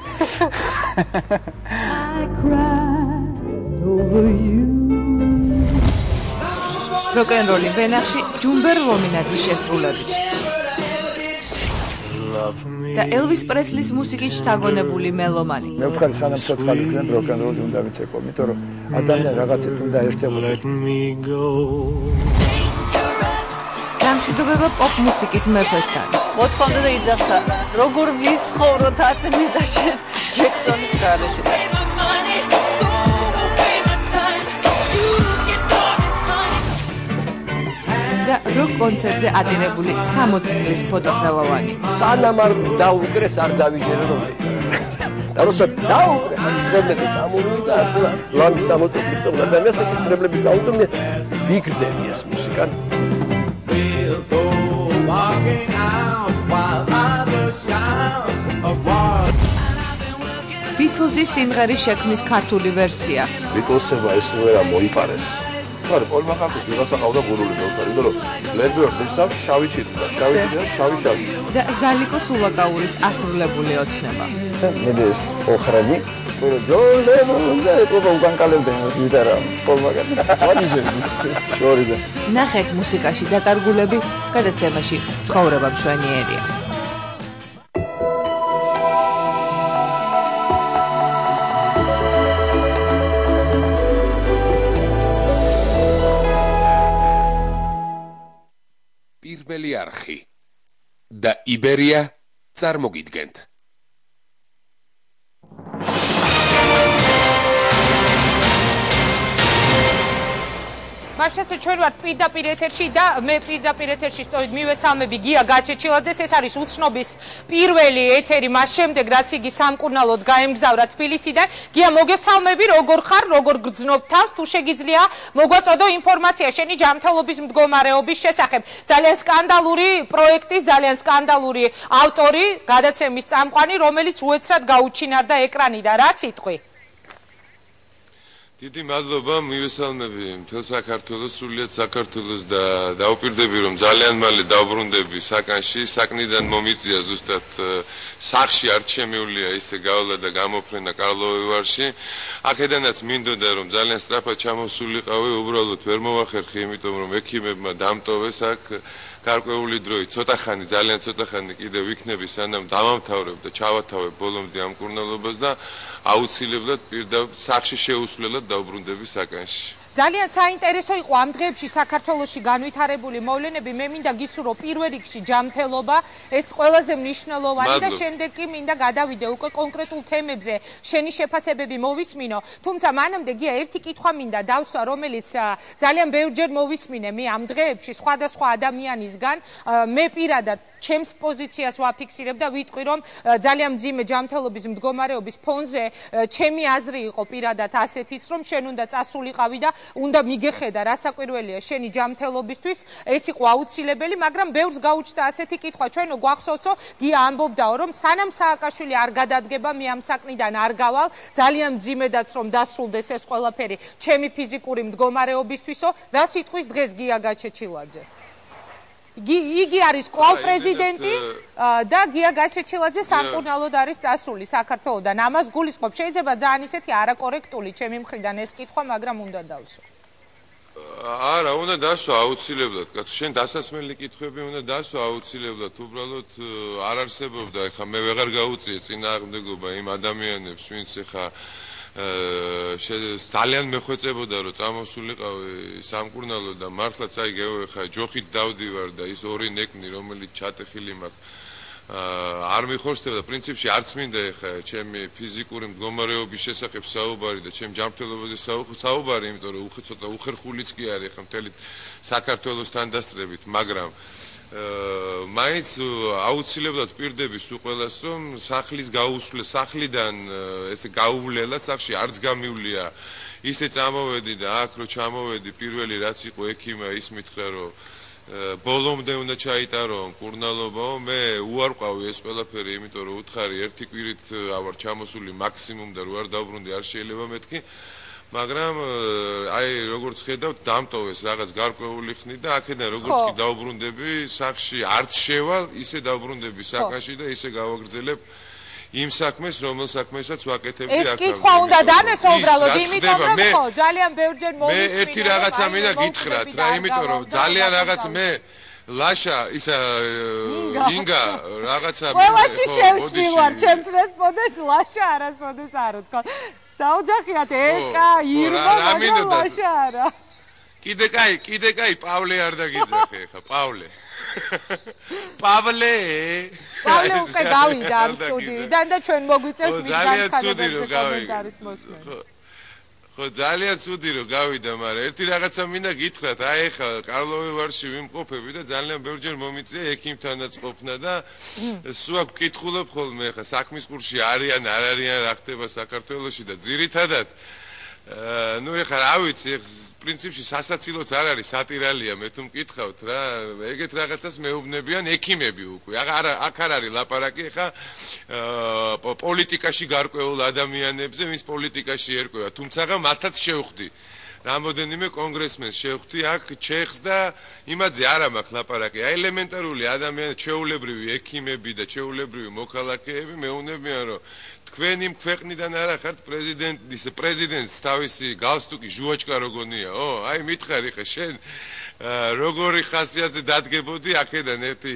როკ-ენ-როლი ვენახში ჯუმბერ ლომინაძის შესრულებით. და ელვის პრესლის მუსიკით შთაგონებული მელომანი. მე ვხარ სანამ ცოცხალი ვქნებ როკ-ენ-როლი უნდა ვიცეკო, იმიტომ რომ ადამიანი რაღაცით უნდა ერთებოდა. დამშვიდობება პოპ მუსიკის მეფესთან. მოთხოვნა და იძახა, როგორ ვიცხოვროთ აწმიდა შენ ჯექსონის გარეშე. და როკ კონცერტზე ატირებული 60 წლის ფოტოხელოვანი. სანამ არ დაუკრეს არ დავიჯერე რომ და როცა დაუკრეს ცრემლები წამოვიდა ახლა ლამის 60 წლის მიღწევა და მე ესეთი ცრემლები წავუდგინე ვიგრძელი ეს მუსიკა ბიტლზის სიმღერის შექმნის ქართული ვერსია. ბიტლსებმა ეს სიმღერა მოიპარეს. არა, პოლ მაკარტნის ვიღაცა ყავდა გურული მეუღლე, იმიტომ რომ ლედბერნის თავში შავი ჩიტი და შავი შავში. და ზალიკო სულაკაურის ასრულებული ოცნება. მე ეს ოხრანი ჯოლემონდა ეკობა უკანკალებდნენ ეს გიტარა პოლ მაკარტნის ვარიჟები. ნახეთ მუსიკაში დაკარგულები, გადაცემაში ცხოვრება მშვენიერია. პირველი არხი და იბერია წარმოგიდგენთ. მაშასე ჩვენ ვართ პირდაპირ ეთერში და მე პირდაპირ ეთერში სწორედ მივესალმები გია გაჩეჩილაძეს. ეს არის უცნობის პირველი ეთერი მას შემდეგ რაც იგი სამკურნალოდ გაემგზავრა თბილისიდან. გია მოგესალმები, როგორ ხარ, როგორ გრძნობ თავს, თუ შეგიძლია მოგვაწოდო ინფორმაცია შენი ჯანმრთელობის მდგომარეობის შესახებ. ძალიან სკანდალური პროექტის, ძალიან სკანდალური ავტორი, გადაცემის წამყვანი, რომელიც უეცრად გაუჩინარდა ეკრანიდან. რა სიტყვი? დიდი მადლობა, მივესალმები მთელ საქართველოს, სრულიად საქართველოს და დაუპირდები რომ ძალიან მალე დავბრუნდები საკანში, საკნიდან მომიწია ზუსტად სახში არჩემეულია ისე გავლა და გამოფრენა კარლოვი-ვარში. აქედანაც მინდოდა რომ ძალიან სწრაფად ჩამოსულიყავი, უბრალოდ ვერ მოვახერხი, იმიტომ რომ ექიმებმა დამტოვეს აქ გარკვეული დროით, ცოტა ხანი, ძალიან ცოტა ხანი კიდევ ვიქნები, სანამ დავამთავრებ და ჩავათავებ ბოლომდე ამ მკურნალობას და აუცილებლად პირდაპირ სახში შეუსვლელად დავბრუნდები საკანში. ძალიან საინტერესო იყო ამ დღეებში საქართველოში განვითარებული მოვლენები. მე მინდა გისურვო პირველ რიგში ჯანმრთელობა, ეს ყველაზე მნიშვნელოვანი და შემდეგ კი მინდა გადავიდე უკვე კონკრეტულ თემებზე, შენი შეფასებები მოვისმინო. თუმცა მანამდე გია ერთი კითხვა მინდა დავსვა, რომელიც ძალიან ბევრჯერ მოვისმინე მე ამ დღეებში სხვადასხვა ადამიანისგან. მე პირადად ჩემს პოზიციას ვაფიქსირებ და ვიტყვი რომ ძალიან მძიმე ჯანმრთელობის მდგომარეობის ფონზე ჩემი აზრი იყო პირადად ასეთიც რომ შენ უნდა წასულიყავი და უნდა მიგეხედა რასაკვირველია შენი ჯანმრთელობისთვის ეს იყო აუცილებელი მაგრამ ბევრს გაუჩნდა ასეთი კითხვა ჩვენო გვახსოვსო გია ამბობდაო რომ სანამ სააკაშვილი არ გადადგება მე ამ საკნიდან არ გავალ ძალიან მძიმედაც რომ დასრულდეს ეს ყველაფერი ჩემი ფიზიკური მდგომარეობისთვისო რა სიტყვის დღეს გია გაჩეჩილაძე იგი არის კვლავ პრეზიდენტი და გია გაჩეჩილაძე სამკურნალოდ არის წასული საქართველოდან. ამას გულისხმობ. შეიძლება ძალიან ისეთი არაკორექტული ჩემი მხრიდან ეს კითხვა, მაგრამ უნდა დავსვა. არა, უნდა დასვა აუცილებლად. კაცო, შენ დასასმელი კითხვები უნდა დასვა აუცილებლად. უბრალოდ არ არსებობდა, ეხლა მე ვეღარ გაუწიე წინააღმდეგობა იმ ადამიანებს, ვინც ეხლა ძალიან მეხვეწებოდა რომ წამოსულიყავი სამკურნალო და მართლაც აი ხა ჯოხით დავდივარ და ის ორი ნეკნი რომელიც ჩატეხილი მაქვს არ მიხორცდება პრინციპში არც მინდა ხა ჩემი ფიზიკური მდგომარეობის შესახებ საუბარი და ჩემ ჯანმრთელობაზე საუბარი იმიტომ რომ უხეცოტა უხერხულიც კი არის ხა მთელი საქართველოსთან დასწრებით მაგრამ მაინც აუცილებლად პირდები სულ ყველას რომ სახლის გაუსვლე სახლიდან ესე გაუვლელა სახში არც გამივლია ისე წამოვედი და აქ რო ჩამოვედი პირველი რაც იყო ექიმა ის მითხრა რომ ბოლომდე უნდა ჩაიტარო მკურნალობაო მე უარყვავი ეს ყველაფერი იმიტომ რომ უთხარი ერთი კვირით ავარ ჩამოსული მაქსიმუმ და რო არ დავბრუნდი არ შეიძლება მეთქი მაგრამ აი როგორც ხედავთ დამტოვეს რაღაც გარკვეული ხნით და აქედან როგორც კი დავბრუნდები სახში არც შევალ ისე დავბრუნდები საკანში და ისე გავაგრძელებ იმ საქმეს რომელ საქმესაც ვაკეთებდი აქამდე ეს კითხვა უნდა დამესვა უბრალოდ იმიტომ რომ ხო ძალიან ბევრჯერ მოვისმინე მე ერთი რაღაცა მინდა გითხრათ რა იმიტომ რომ ძალიან რაღაც მე ლაშა ისა ინგა რაღაცა ყველაში შევშივარ ჩემს რესპონდენტს ლაშა არასოდეს არ ვთქვა დაუძახიათ ეკა ირმა ლაშა არა კიდე კაი პავლე არ დაგიძახე ხა პავლე უკვე გავიდა ამ სტუდიიდან და ჩვენ მოგვიწევს მის განცხადებებზე კომენტარის მოსმენა ხო ძალიან ცუდი რომ გავიდა, მაგრამ ერთი რაღაცა მინდა გითხრათ, აი ეხლა კარლოვი ვარში ვიმყოფები და ძალიან ბევრჯერ მომიწია ექიმთანაც ყოფნა და სულ აქ ვკითხულობ ხოლმე ეხლა საქმის კურსში არიან, არ არიან, რა ხდება საქართველოში და ძირითადად ну ეხლა რა ვიცი, პრინციპში სასაცილოც არ არის, სატირალია, მე თუ მკითხავთ რა, ეგეთ რაღაცას მეუბნებიან ექიმები უკვე. აქ არ არის ლაპარაკი ეხლა პოლიტიკაში გარკვეულ ადამიანებზე, ვინც პოლიტიკაში ერკვევა, თუმცა მათაც შევხვდი. რამოდენიმე კონგრესმენს შევხვდი აქ ჩეხს და იმაზე არა მაქვს ლაპარაკი. აი ელემენტარული ადამიანები, ჩვეულებრივი ექიმები და ჩვეულებრივი მოქალაქეები მეუბნებიან რომ თქვენ იმ ქვეყნიდან არ ახართ პრეზიდენტს თავისი გალსტუკი ჟუაჩკა როგორიაო? აი მითხარი ხე შენ როგორი ხასიათზე დადგებოდი აქედან ერთი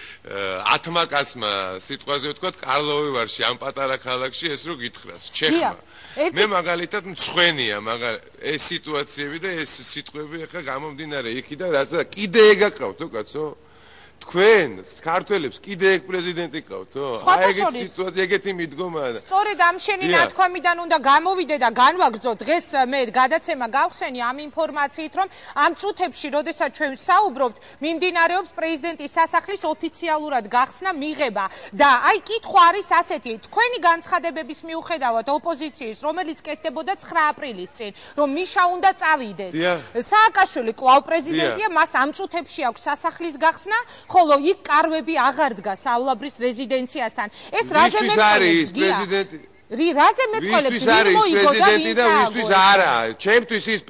10 კაცმა სიტყვაზე ვთქვათ კარლოვი ვარში ამ პატარა ქალაქში ეს რო გითხრას ჩეხმა. მე მაგალითად მცხვენია ეს სიტუაციები და ეს სიტყვები ახლა გამომდინარე იქიდან რაცა კიდე ეგ აკავთო კაცო? თქვენ ქართველებს კიდე ეგ პრეზიდენტი ყავთო? აი ეგეთი სიტუაცია, ეგეთი მიდგომაა. სწორედ ამ შენი ნათქვამიდან უნდა გამოვიდე და განვაგრძო დღეს მე გადაცემა გავხსენი ამ ინფორმაციით, რომ ამ წუთებში, როდესაც ჩვენ საუბრობთ, მიმდინარეობს პრეზიდენტის სასახლის ოფიციალურად გახსნა მიღება და აი კითხვა არის ასეთი, თქვენი განცხადებების მიუხედავად ოპოზიციის, რომელიც კეთდებოდა 9 აპრილის წინ, რომ მიშა უნდა წავიდეს. სააკაშვილი კვლავ პრეზიდენტია, მას ამ წუთებში აქვს სასახლის გახსნა, ხოლო იქ კარვები აღარ დგასავლაბრის რეზიდენციასთან. ეს რაზე არის პრეზიდენტი? რაზე მეტყოლებს პრეზიდენტი და ვისთვის არა? ჩემთვის ის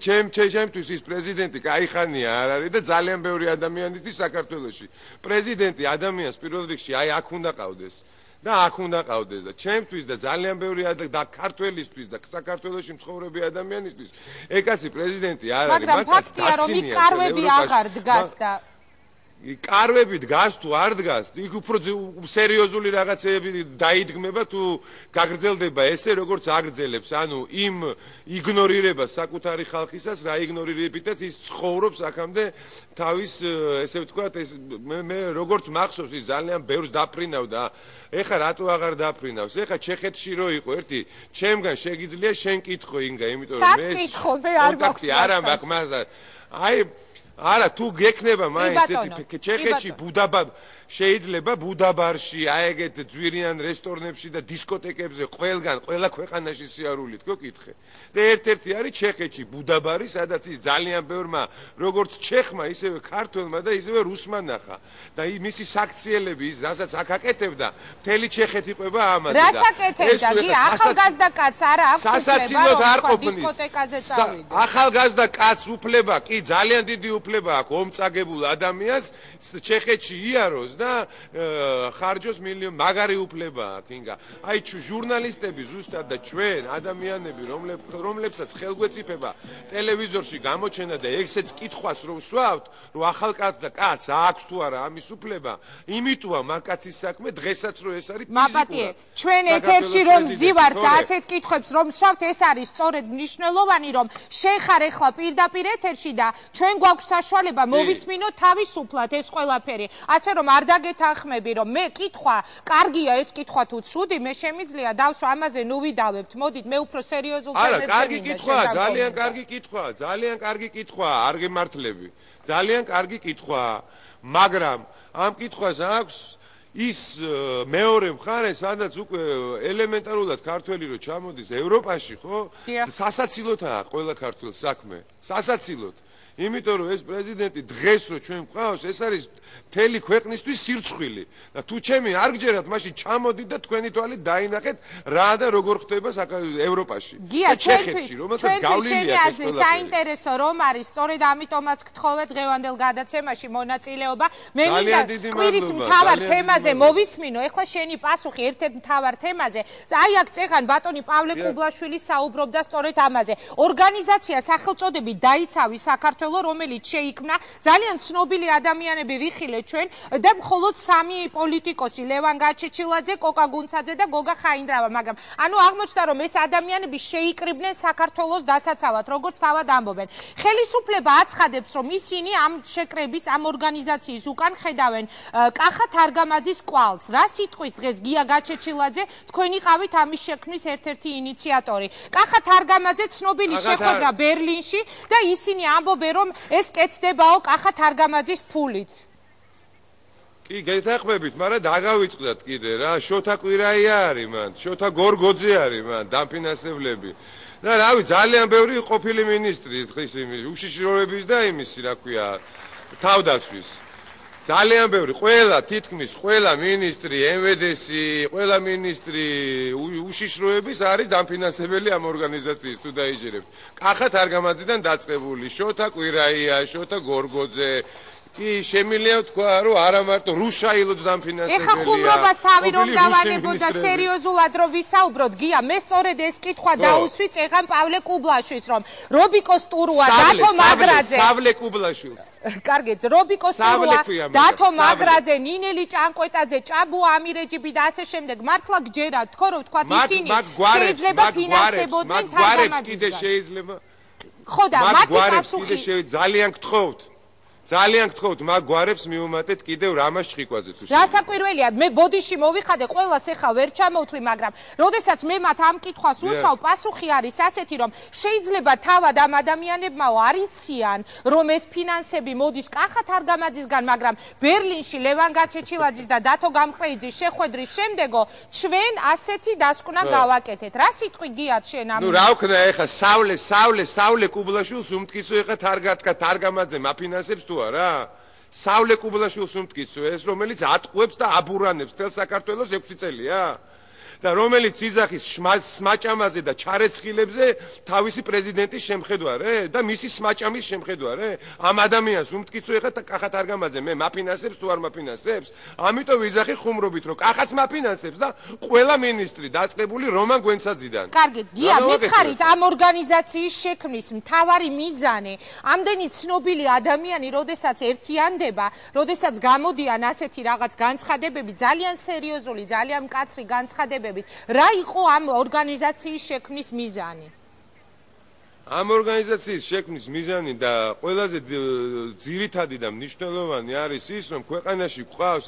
პრეზიდენტი кайხანია არ არის და ძალიან ბევრი ადამიანისთვის საქართველოში. პრეზიდენტი ადამიანს პირველ რიგში აი აქ უნდა ყავდეს. და აქ უნდა ყავდეს და ჩემთვის და ძალიან ბევრი და ქართველისთვის და საქართველოში მცხოვრები ადამიანისთვის ეკაცი პრეზიდენტი არ არის. მაგრამ ფაქტია რომ იქ კარვები აღარ დგას და კარვები დგას თუ არ დგას, იქ უფრო სერიოზული რაღაცები დაიდგმება თუ გაგრძელდება ესე როგორც აგრძელებს, ანუ იმ იგნორირებას საკუთარი ხალხისას, რა იგნორირებითაც ის ცხოვრობს აქამდე თავის ესე ვთქვათ, მე როგორც მახსოვს ის ძალიან ბევრს დაფრინავდა. ეხლა რატო აღარ დაფრინავს? ეხლა ჩეხეთში რო იყო ერთი, ჩემგან შეგიძლია შენ კითხო ინგა, იმიტომ რომ მე კონტაქტი არა მაქვს მასა. აი არა თუ გექნება მაინც ერთი ჩეხეთში შეიძლება ბუდაბარში, აი ეგეთ ძვირიან რესტორნებში და დისკოტეკებზე ყველა ქვეყანაში სიარული თქო კითხე. და ერთ-ერთი არის ჩეხეთში ბუდაბარი, სადაც ის ძალიან ბევრმა როგორც ჩეხმა, ისევე ქართველმა და ისევე რუსმა ნახა. და მისი საქციელები ის რასაც აქ აკეთებდა, მთელი ჩეხეთი იყვება ამაზე და რას აკეთებდა? გი ახალგაზრდა კაც არა აქვს სასაცილოდ არ ყოფნის. ახალგაზრდა კაც უფლება, კი ძალიან დიდი უფლება აქვს ომწაგებულ ადამიანს ჩეხეთში იაროს და ხარჯოს მილიონ მაგარი უფლება აქვს ინგა. აი ჟურნალისტები ზუსტად და ჩვენ ადამიანები რომლებსაც ხელგვეწიფება ტელევიზორში გამოჩენა და ეგეც კითხვას რომ სვავთ, რომ ახალგაზრდა კაც აქვს თუ არა ამის უფლება, იმიტოა მაკაცის საქმე დღესაც რომ ეს არის ფიზიკურად. ჩვენ ეთერში რომ ზივართ და ასეთ კითხვებს რომ სვავთ, ეს არის სწორედ მნიშვნელოვანი, რომ შენ ხარ ახლა პირდაპირ ეთერში და ჩვენ გვაქვს საშუალება მოვისმინოთ თავისუფლად ეს ყველაფერი. ასე რომ არ დაგეთანხმები რომ მე კითხვა, კარგია ეს კითხვა თუ ცუდი, მე შემიძლია დავსვა ამაზე ნუ ვიდავებთ. მოდით მე უფრო სერიოზულ თემებზე. არა, კარგი კითხვაა, ძალიან კარგი კითხვაა, ძალიან კარგი კითხვაა, არ გემართლები. ძალიან კარგი კითხვაა, მაგრამ ამ კითხვას აქვს ის მეორე მხარე, სადაც უკვე ელემენტარულად ქართველი რო ჩამოდის ევროპაში, ხო? სასაცილოთაა ყველა ქართველს საქმე. სასაცილოდ. იმიტომ რომ ეს პრეზიდენტი დღეს რო ჩვენ გვყავს, ეს არის მთელი ქვეყნისთვის სირცხვილი. და თუ ჩემი არ გჯერათ, მაშინ ჩამოდით და თქვენი თვალით დაინახეთ რა და როგორ ხდება ევროპაში. და ჩეხეთში, რომელსაც გავლილია ეს ყველაფერი. საინტერესო რომ არის, სწორედ ამიტომაც გთხოვე დღევანდელ გადაცემაში მონაწილეობა. მე მინდა კვირის მთავარ თემაზე მოვისმინო. ეხლა შენი პასუხი ერთ-ერთ მთავარ თემაზე. აი აქ წეგან ბატონი პავლე კუბლაშვილი საუბრობდა სწორედ ამაზე. ორგანიზაცია სახელწოდებით დაიცავი საქართველოს საქართველო, რომელიც შეიქმნა, ძალიან ცნობილი ადამიანები ვიხილეთ ჩვენ და მხოლოდ 3 პოლიტიკოსი, ლევან გაჩეჩილაძე, კოკა გუნცაძე და გოგა ხაინდრავა, მაგრამ ანუ აღმოჩნდა რომ ეს ადამიანები შეიკრიბნენ საქართველოს დასაცავად, როგორც თავად ამბობენ. ხელისუფლება აცხადებს, რომ ისინი ამ შეკრების, ამ ორგანიზაციის უკან ხედავენ კახა თარგამაძის კვალს. რა სიტყვის დღეს გია გაჩეჩილაძე, თქვენი ყავით ამის შექმნის ერთ-ერთი ინიციატორი. კახა თარგამაძე ცნობილი შეხვედრა ბერლინში და ისინი ამბობენ, რომ ეს კეთდებაო კახა თარგამაძის ფულით. კი, გეთახმებით, მაგრამ დაგავიწყდათ კიდე რა, შოთა კვირაია არის მან, შოთა გორგოძე არის მან, დამფინანსებლები. და რავი, ძალიან ბევრი ყოფილი მინისტრი, ხის უშიშროების და იმისი, რა ქვია, თავდაცვის. ძალიან ბევრი, ყველა, თითქმის ყველა მინისტრი, MVD-ში, ყველა მინისტრი უშიშროების არის დამფინანსებელი ამ ორგანიზაციის თუ დაიჯერებთ. კახა თარგამაძიდან დაწყებული, შოთა კვირაია, შოთა გორგოძე, კი, შემიძლია თქვა, რომ არა მარტო რუშაილოც დამფინანსებელია. ეხა ხუმრობას თავი რომ დავანებოდა სერიოზულად რომ ვისაუბროთ, გია, მე სწორედ ეს კითხვა დაუსვი წეღან პავლე კუბლაშვილს, რომ რობიკოს ტურუა, დათო მაგრაძე. სავლე კუბლაშვილს. კარგით, რობიკოს ტურუა, დათო მაგრაძე, ნინელი ჭანკვეტაძე, ჭაბუ ამირეჯიბი და ასე შემდეგ. მართლა გჯერათ, თქო რომ თქვა ისინი შეიძლება ფინანსდებოდნენ თარგამაძისგან. კიდე შეიძლება. ხო და მათი პასუხი ძალიან გთხოვთ. ძალიან გთხოვთ, მაგ გვარებს მიუმატეთ კიდევ რამას ჭიკვაძე თუ შეიძლება. რასაკვირველია, მე ბოდიში მოვიხადე, ყველას ეხა ვერ ჩამოვთვლი, მაგრამ როდესაც მე მათ ამ კითხვას უსვავ, პასუხი არის ასეთი, რომ შეიძლება თავად ამ ადამიანებმაო არიციან, რომ ეს ფინანსები მოდის კახა თარგამაძისგან, მაგრამ ბერლინში ლევან გაჩეჩილაძის და დათო გამყრეიძის შეხვედრის შემდეგო ჩვენ ასეთი დასკვნა გავაკეთეთ. რა სიტყვი გიათ შენ ამ? ნუ რა ვქნა ეხა სავლე კუბლაშვილს უმტკიცო ეხა თარგამაძე მაფინანსებს თუ არა? სავლე კუბლაშვილს უმტკიცო ეს, რომელიც ატყუებს და აბურანებს თელ საქართველოს 6 წელია? და რომელიც იძახის სმაჭამაზე და ჩარეცხილებზე თავისი პრეზიდენტის შემხედვარე და მისი სმაჭამის შემხედვარე? ამ ადამიანს უმტკიცო ეხა კახა თარგამაძე მე მაფინანსებს თუ არ მაფინანსებს? ამიტომ ვიძახი ხუმრობით, რომ კახაც მაფინანსებს და ყველა მინისტრი დაწყებული რომან გვენცაძიდან. კარგი, გია, მითხარით ამ ორგანიზაციის შექმნის მთავარი მიზანი, ამდენი ცნობილი ადამიანი, როდესაც ერთიანდება, როდესაც გამოდიან ასეთი რაღაც განცხადებები, ძალიან სერიოზული, ძალიან მკაცრი განცხადებები, რა იყო ამ ორგანიზაციის შექმნის მიზანი? ამ ორგანიზაციის შექმნის მიზანი და ყველაზე ძირითადი და მნიშვნელოვანი არის ის, რომ ქვეყანაში გვყავს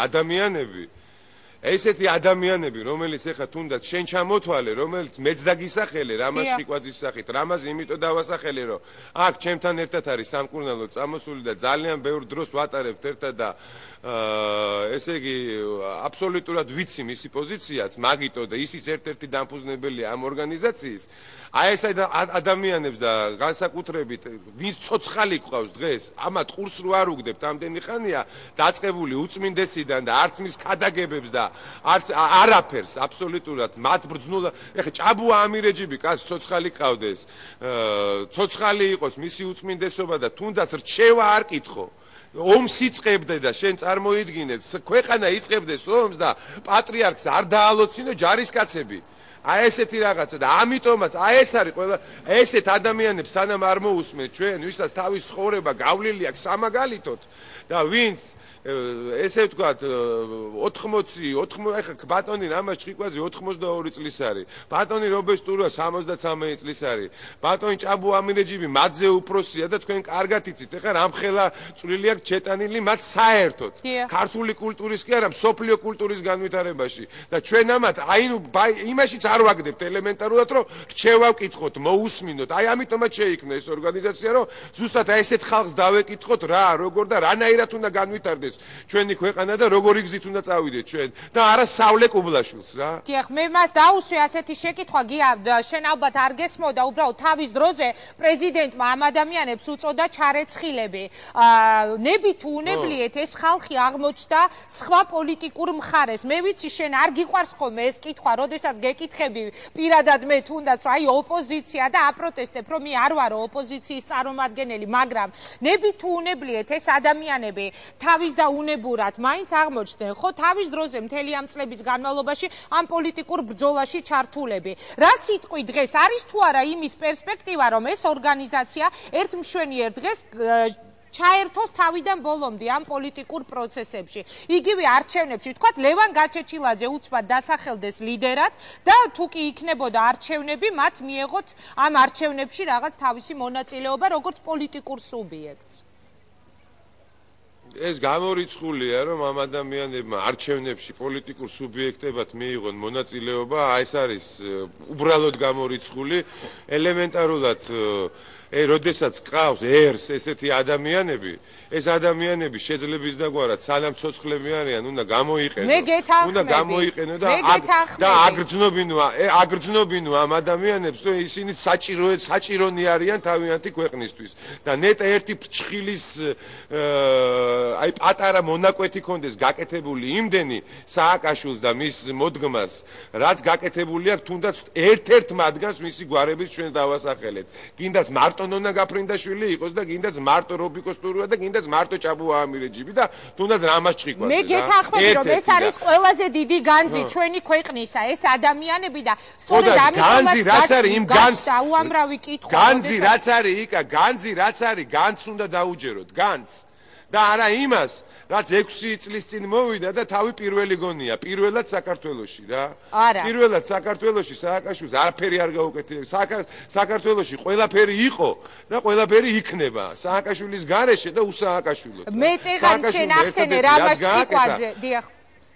ესეთი ადამიანები, რომელიც ეხა თუნდაც შენ ჩამოთვალე, რომელიც მეც დაგისახელე რამას ჭიკვაძის სახით, რამას იმიტომ დავასახელე, რომ აქ ჩემთან ერთად არის სამკურნალო წამოსული და ძალიან ბევრ დროს ვატარებთ ერთად და ესე იგი აბსოლუტურად ვიცი მისი პოზიციაც, მაგიტო და ისიც ერთ-ერთი დამფუძნებელია ამ ორგანიზაციის. აი ეს ადამიანებს და განსაკუთრებით ვინც ცოცხალი ყავს დღეს, ამათ ყურს რო არ უგდებთ ამდენი ხანია დაწყებული უწმინდესიდან და არც მის ქადაგებებს და არც არაფერს აბსოლუტურად მათ ბრძნულა. ეხლა ჭაბუ ამირეჯიბი კაც ცოცხალი ყავდეს, ცოცხალი იყოს მისი უწმინდესობა და თუნდაც რჩევა არ კითხო. ომს იწყებდე და შენ წარმოიდგინე, ქვეყანა იწყებდეს ომს და პატრიარქს არ დაალოცინო ჯარისკაცები. აი ესეთი რაღაცა და ამიტომაც აი ეს არის ყველა ესეთ ადამიანებს სანამ არ მოусმეთ ჩვენ, ვისაც თავის ცხოვრება გავლილი აქვს სამაგალითოდ და ვინც ესე ვთქვათ 80 ეხა ბატონი რამას ჭიკვაძე 82 წლის არის, ბატონი რობერტ ტურუა 73 წლის არის, ბატონი ჭაბუ ამირეჯიბი მათზე უფროსია და თქვენ კარგად იცით ეხა რამხელა წვლილი აქვს ჩეტანილი მათ საერთოდ ქართული კულტურის კი არა მსოფლიო კულტურის განვითარებაში და ჩვენ ამათ აი იმაშიც არ ვაგდებთ ელემენტარულად რომ რჩევა ვკითხოთ, მოусმინოთ. აი ამიტომაც შეიქმნა ეს ორგანიზაცია, რომ ზუსტად აი ესეთ ხალხს დავეკითხოთ რა, როგორ და რანაირად უნდა განვითარდეს ჩვენი ქვეყანა და როგორი გზით უნდა წავიდეთ ჩვენ და არა სავლე კუბლაშვილს რა. დიახ, მე მას დაუსვე ასეთი შეკითხვა, გია, შენ ალბათ არ გესმოდა, უბრალოდ თავის დროზე პრეზიდენტმა ამ ადამიანებს უწოდა ჩარეცხილები. ნები თუ უნებლიეთ ეს ხალხი აღმოჩნდა სხვა პოლიტიკურ მხარეს. მე ვიცი შენ არ გიყვარს ხოლმე ეს კითხვა, როდესაც გეკითხები პირადად მე თუნდაც აი ოპოზიცია და აპროტესტებ, რომ მე არ ვარო ოპოზიციის წარმომადგენელი, მაგრამ ნები თუ უნებლიეთ ეს ადამიანები ადამიანები თავის და უნებურად მაინც აღმოჩნდნენ, ხო, თავის დროზე მთელი ამ წლების განმავლობაში ამ პოლიტიკურ ბრძოლაში ჩართულები. რა სიტყვი დღეს არის თუ არა იმის პერსპექტივა, რომ ეს ორგანიზაცია ერთ მშვენიერ დღეს ჩაერთოს თავიდან ბოლომდე ამ პოლიტიკურ პროცესებში. იგივე არჩევნებში, ვთქვათ, ლევან გაჩეჩილაძე უცბად დასახელდეს ლიდერად და თუ კი იქნებოდა არჩევნები, მათ მიეღოთ ამ არჩევნებში რაღაც თავისი მონაწილეობა როგორც პოლიტიკურ სუბიექტს. ეს გამორიცხულია, რომ ამ ადამიანებმა არჩევნებში პოლიტიკურ სუბიექტებად მიიღონ მონაწილეობა, ეს არის უბრალოდ გამორიცხული, ელემენტარულად როდესაც ყავს ერს ესეთი ადამიანები, ეს ადამიანები შეძლების დაგვარად სანამ ცოცხლები არიან, უნდა გამოიყენო და აგრძნობინო ამ ადამიანებს, რომ ისინი საჭირონი არიან თავიანთი ქვეყნისთვის. და ნეტა ერთი ფრჩხილის აი პატარა მონაკვეთი კონდეს გაკეთებული იმდენი სააკაშვილს და მის მოდგმას, რაც გაკეთებული აქვს თუნდაც ერთ-ერთ მათგანს მისი გვარების ჩვენ დავასახელეთ. გინდაც მარტო ნონა გაფრინდაშვილი იყოს და გინდაც მარტო რობიკო სტურია და გინდაც მარტო ჭაბუა ამირეჯიბი და თუნდაც რამას ჭიკვაძე. მე გეთანხმები, რომ ეს არის ყველაზე დიდი განძი ჩვენი ქვეყნისა, ეს ადამიანები და სწორედ ამიტომაც რაც არის იმ განს უამრავი კითხვა. განძი რაც არის იკა, განძი რაც არის, განს უნდა დაუჯეროთ, განს. და არა იმას, რაც 6 წლის წინ მოვიდა და თავი პირველი გონია, პირველად საქართველოში რა. პირველად საქართველოში სააკაშვილს არაფერი არ გაუკეთებია. საქართველოში ყველაფერი იყო და ყველაფერი იქნება. სააკაშვილის გარეშე და უსააკაშვილოდ. მე წეგანი შენ ახსენე რამაზ ჭიკვაძე, დიახ.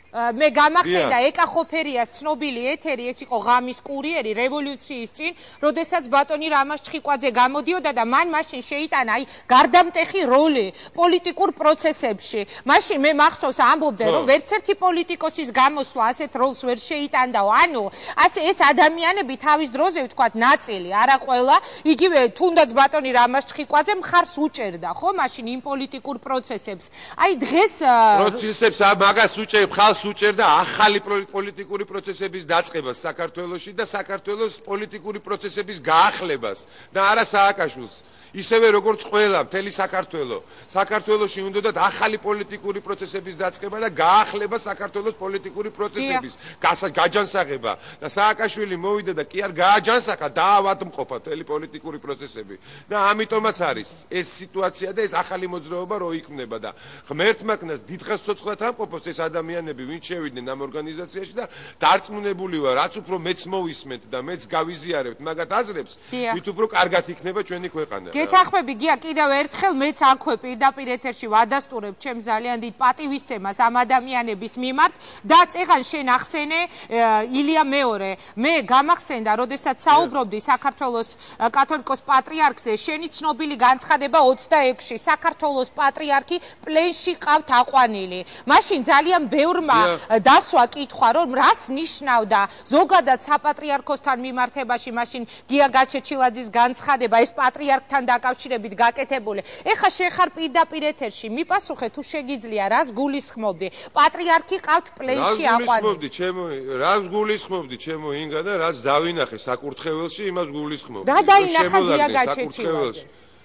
მე გამახსენდა ეკა ხოფერიას ცნობილი ეთერი, ეს იყო ღამის კურიერი რევოლუციის წინ, როდესაც ბატონი რამაზ ჭიკვაძე გამოდიოდა და მან მაშინ შეიტანა აი გარდამტეხი როლი პოლიტიკურ პროცესებში. მაშინ მე მახსოვს ამბობდნენ, რომ ვერც ერთი პოლიტიკოსის გამოსვლა ასეთ როლს ვერ შეიტანდაო. ანუ ასე ეს ადამიანები თავის დროზე ვთქვათ ნაწილი, არა ყველა, იგივე თუნდაც ბატონი რამაზ ჭიკვაძე მხარს უჭერდა, ხო, მაშინ იმ პოლიტიკურ პროცესებს. აი დღეს პროცესებს მაგას უჭერებ ხალხს უჭერდა ახალი პოლიტიკური პროცესების დაწყებას საქართველოში და საქართველოს პოლიტიკური პროცესების გაახლებას და არა სააკაშვილს. ისევე როგორც ყველა მთელი საქართველო. საქართველოში უნდათ ახალი პოლიტიკური პროცესების დაწყება და გაახლება საქართველოს პოლიტიკური პროცესების გაჯანსაღება და სააკაშვილი მოვიდა და კი არ გააჯანსახა, დაავადმყოფა მთელი პოლიტიკური პროცესები. და ამიტომაც არის ეს სიტუაცია და ეს ახალი მოძრაობა რო იქმნება და ღმერთმა ქნას დიდხანს ცოცხლად ამყოფოს ეს ადამიანები, ვინც შევიდნენ ამ ორგანიზაციაში და დარწმუნებული ვარ, რაც უფრო მეც მოვისმენთ და მეც გავიზიარებთ მაგათ აზრებს, ვით უფრო კარგად იქნება ჩვენი ქვეყანა. გეთანხმები გია კიდევ ერთხელ მეც აქვე პირდაპირ ეთერში ვადასტურებ ჩემს ძალიან დიდ პატივისცემას ამ ადამიანების მიმართ და წეღან შენ ახსენე ილია მეორე. მე გამახსენდა, როდესაც საუბრობდი საქართველოს კათოლიკოს პატრიარქზე, შენი ცნობილი განცხადება 26-ში საქართველოს პატრიარქი პლენში ყავთ აყვანილი. მაშინ ძალიან ბევრმა დასვა კითხვა, რომ რას ნიშნავდა ზოგადად საპატრიარქოსთან მიმართებაში მაშინ გია გაჩეჩილაძის განცხადება ეს პატრიარქთან დაკავშირებით გაკეთებული. ეხა შეხარ პირდაპირ ეთერში, მიპასუხე თუ შეგიძლია, რას გულისხმობდი? პატრიარქი ყავთ პლენში აყვანილი. რას გულისხმობდი, ჩემო ინგა და რაც დავინახე საკურთხეველში, იმას გულისხმობდი. რა დაინახა გია გაჩეჩილაძე?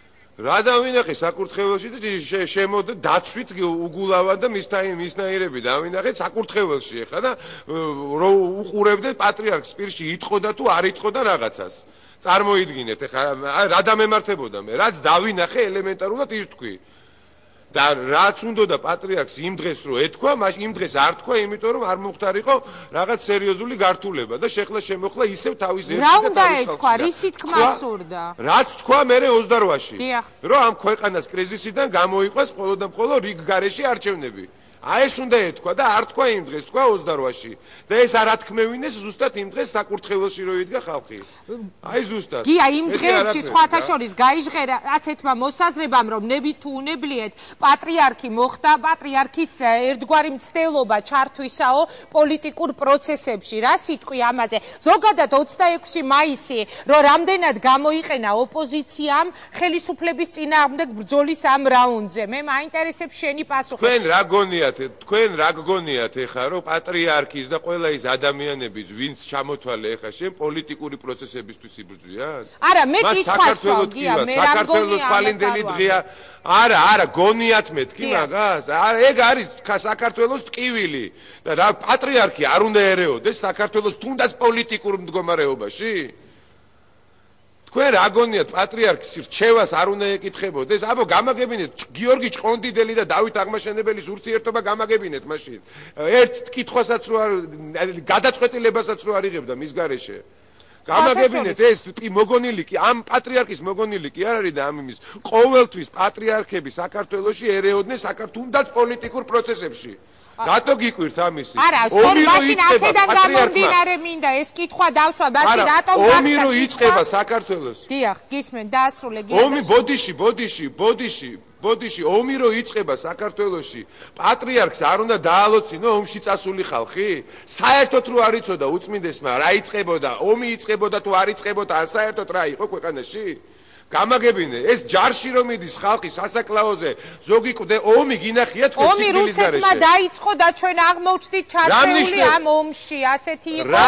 რა დავინახე საკურთხეველში და შემოდა დაცვით უგულავად და მისნაირები დავინახეთ საკურთხეველში ეხა და რო უყურებდე პატრიარქს პირში იტყოდა თუ არ იტყოდა რაღაცას. წარმოიდგინეთ, ეხლა რა დამემართებოდა მე, რაც დავინახე ელემენტარულად ის თქვი. და რაც უნდოდა პატრიარქს იმ დღეს რო ეთქვა, იმ დღეს არ თქვა, იმიტომ რომ არ მომხდარიყო რაღაც სერიოზული გართულება და შეხლა შემოხლა ისევ თავის ერში და თავის ხალხში. რა უნდა ეთქვა, რისი თქმა სურდა? რაც თქვა მე 28-ში. რომ ამ ქვეყანას კრიზისიდან გამოიყვეს მხოლოდ და მხოლოდ რიგ გარეშე არჩევნები. აი ეს უნდა ეთქვა და არ თქვა იმ დღეს, თქვა 28-ში. და ეს არ ათქმევინეს ზუსტად იმ დღეს საკურთხეველში რო იდგა ხალხი. აი ზუსტად. გია იმ დღეებში სხვათა შორის გაიჟღერა ასეთმა მოსაზრებამ, რომ ნებით თუ უნებლიეთ პატრიარქი მოხდა, პატრიარქის ერთგვარი მცდელობა ჩართვისაო პოლიტიკურ პროცესებში. რა სიტყვი ამაზე? ზოგადად 26 მაისი, რომ რამდენად გამოიყენა ოპოზიციამ ხელისუფლების წინააღმდეგ ბრძოლის ამ რაუნდზე. მე მაინტერესებს შენი პასუხი. თქვენ რა გონიათ? გონიათ თქვენ რა გგონიათ ეხლა რომ პატრიარქის და ყველა ის ადამიანების ვინც ჩამოთვალე ეხლა შენ პოლიტიკური პროცესებისთვის იბრძვიან? არა, მე კითხავ, საქართველოს ხვალინდელი დღეა. არა, გონიათ მეთქი მაგას? ეგ არის საქართველოს ტკივილი და რა პატრიარქი არ უნდა ერეოდეს საქართველოს თუნდაც პოლიტიკურ მდგომარეობაში? თქვენ რა გონიათ პატრიარქის რჩევას არ უნდა ეკითხებოდეს? აბა გამაგებინეთ გიორგი ჭყონდიდელი და დავით აღმაშენებელის ურთიერთობა გამაგებინეთ მაშინ. ერთ კითხვასაც რო არ გადაწყვეტილებასაც რო არ იღებდა მის გარეშე. გამაგებინეთ ეს მოგონილი კი ამ პატრიარქის მოგონილი კი არ არის და ამ იმის ყოველთვის პატრიარქები საქართველოში ერეოდნენ თუნდაც პოლიტიკურ პროცესებში. რატო გიკვირთ ამისი? არა, მაშინ აქედან გამომდინარე მინდა ეს კითხვა დავსვა, მაშინ რატომ გახსნა? ომი რო იწყება საქართველოში. დიახ, გისმენ, დაასრულე გიორგი. ომი ბოდიში, ომი რო იწყება საქართველოში, პატრიარქს არ უნდა დაალოცინო ომში წასული ხალხი? საერთოდ რო არ იცოდა უწმინდესმა რა იწყებოდა, ომი იწყებოდა თუ არ იწყებოდა, საერთოდ რა იყო ქვეყანაში? გამაგებინე, ეს ჯარში რომ მიდის ხალხი სასაკლაოზე, ზოგი კვდე ომი გინახია თქვენ სიკვდილის გარეშე. ომი რუსეთმა დაიწყო და ჩვენ აღმოჩნდით ჩართეული ამ ომში, ასეთი იყო. რა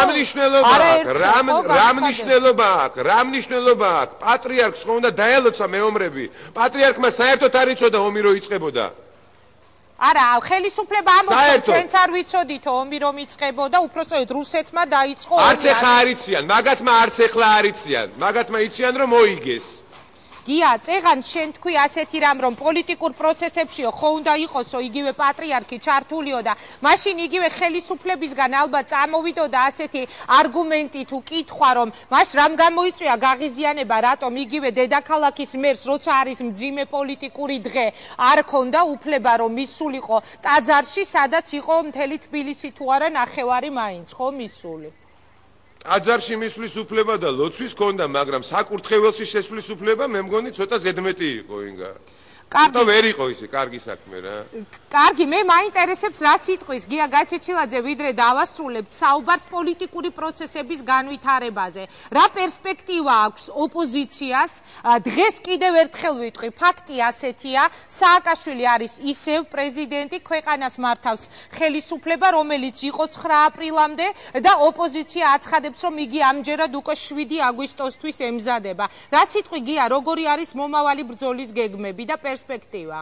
მნიშვნელობა აქვს? პატრიარქს ხო უნდა დაელოცა მეომრები? პატრიარქმა საერთოდ არ იცოდა ომი რო იწყებოდა. არა, ხელისუფლება ამოწმდა, ჩვენც არ ვიცოდით ომი რომ იწყებოდა, უпростоეთ რუსეთმა დაიწყო ომი. არც ეხლა არ იციან, მაგათმა არც ეხლა არ იციან. მაგათმა იციან რომ მოიგეს. გია, წეღან შენ თქვი ასეთი რამ რომ პოლიტიკურ პროცესებშიო ხო უნდა იყოსო იგივე პატრიარქი ჩართულიო და მაშინ იგივე ხელისუფლებისგან ალბათ წამოვიდოდა ასეთი არგუმენტი თუ კითხვა რომ მაშ რამ გამოიწვია გაღიზიანება რატომ იგივე დედაქალაქის მერს როცა არის მძიმე პოლიტიკური დღე არ ქონდა უფლება რომ მისულიყო ტაძარში სადაც იყო მთელი თბილისი თუ არა ნახევარი მაინც ხო მისული ტაძარში მისვლის უფლება და ლოცვის ქონდა, მაგრამ საკურთხეველში შესვლის უფლება მე მგონი ცოტა ზედმეტი იყო ინგა. კარგი ვერ იყო ისე კარგი საქმე რა. კარგი, მე მაინტერესებს რა სიტყვის გია გაჩეჩილაძე ვიდრე დავასრულებთ საუბარს პოლიტიკური პროცესების განვითარებაზე. რა პერსპექტივა აქვს ოპოზიციას? დღეს კიდევ ერთხელ ვიტყვი, ფაქტი ასეთია, სააკაშვილი არის ისევ პრეზიდენტი, ქვეყანას მართავს ხელისუფლება, რომელიც იყო 9 აპრილამდე და ოპოზიცია აცხადებს, რომ იგი ამჯერად უკვე 7 აგვისტოსთვის ემზადება. რა სიტყვი გია, როგორი არის მომავალი ბრძოლის გეგმები და პერსპექტივა.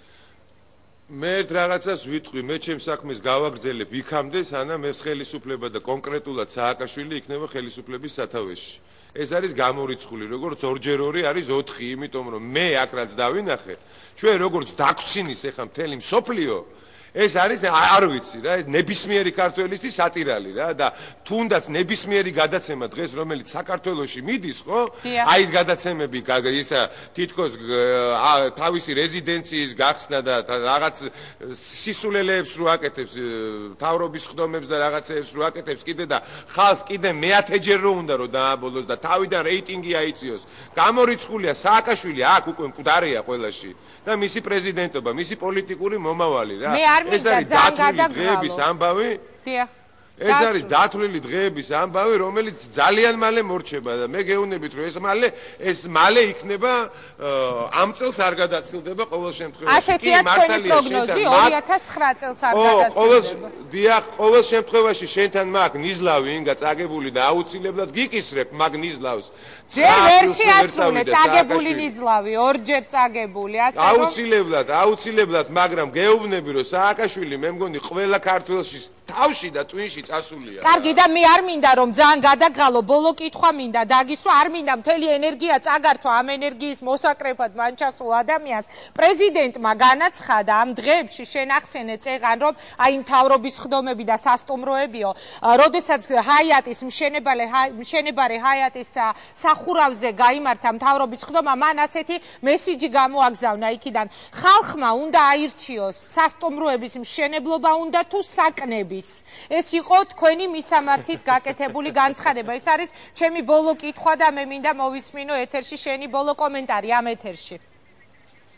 მე ერთ რაღაცას ვიტყვი, მე ჩემს საქმეს გავაგრძელებ იქამდე, სანამ ეს ხელისუფლება და კონკრეტულად სააკაშვილი იქნება ხელისუფლების სათავეში. ეს არის გამორიცხული, როგორც 2x2 არის 4, იმიტომ რომ მე აქ რაც დავინახე, ჩვენ როგორც დაგვცინის ეხა მთელი მსოფლიო ეს არის არ ვიცი რა, ნებისმიერი ქართველისთვის სატირალი რა და თუნდაც ნებისმიერი გადაცემა დღეს რომელიც საქართველოში მიდის, ხო? აი ეს გადაცემები ისა თითქოს თავისი რეზიდენციის გახსნა და რაღაც სისულელეებს რო აკეთებს, თავრობის ხდომებს და რაღაცეებს რო აკეთებს კიდე და ხალხს კიდე მეათეჯერ რო უნდა რომ დააბოლოს და თავიდან რეიტინგი აიწიოს. გამორიცხულია სააკაშვილი აქ უკვე მკვდარია ყველაში და მისი პრეზიდენტობა, მისი პოლიტიკური მომავალი რა. ეს არის დათვლილი დღეების ამბავი? დიახ. ეს არის დათვლილი დღეების ამბავი, რომელიც ძალიან მალე მორჩება და მე გეუბნებით, რომ ეს მალე იქნება ამ წელს არ გადაცილდება ყოველ შემთხვევაში. ასეთია თქვენი პროგნოზი 2009 წელს არ გადაცილდება. დიახ, ყოველ შემთხვევაში შენთან მაგ ნიზლავი ინგა წაგებული და აუცილებლად გიკისრებ მაგ ნიზლავს. ჯერ ვერ შეასრულე წაგებული ნიზლავი, ორჯერ წაგებული, ასე რომ აუცილებლად, მაგრამ გეუბნები, რომ სააკაშვილი მე მგონი ყველა ქართველში თავში და ტვინში წასულია. კარგი და მე არ მინდა რომ ძალიან გადაგღალო, ბოლო კითხვა მინდა დაგისვა, არ მინდა მთელი ენერგია წაგართვა ამ ენერგიის მოსაკრეფად მან ჩასულ ადამიანს. პრეზიდენტმა განაცხადა ამ დღეებში შენახსენე წეღან რომ აი მთავრობის ხდომები და სასტუმროებიო, როდესაც ჰაიატის მშენებარე ჰაიატის სახურავზე გაიმართა მთავრობის ხდომა, მან ასეთი მესიჯი გამოაგზავნა იქიდან. ხალხმა უნდა აირჩიოს სასტუმროების მშენებლობა უნდა თუ საკნები. ეს იყო თქვენი მისამართით გაკეთებული განცხადება. ეს არის ჩემი ბოლო კითხვა და მე მინდა მოვისმინო ეთერში შენი ბოლო კომენტარი ამ ეთერში.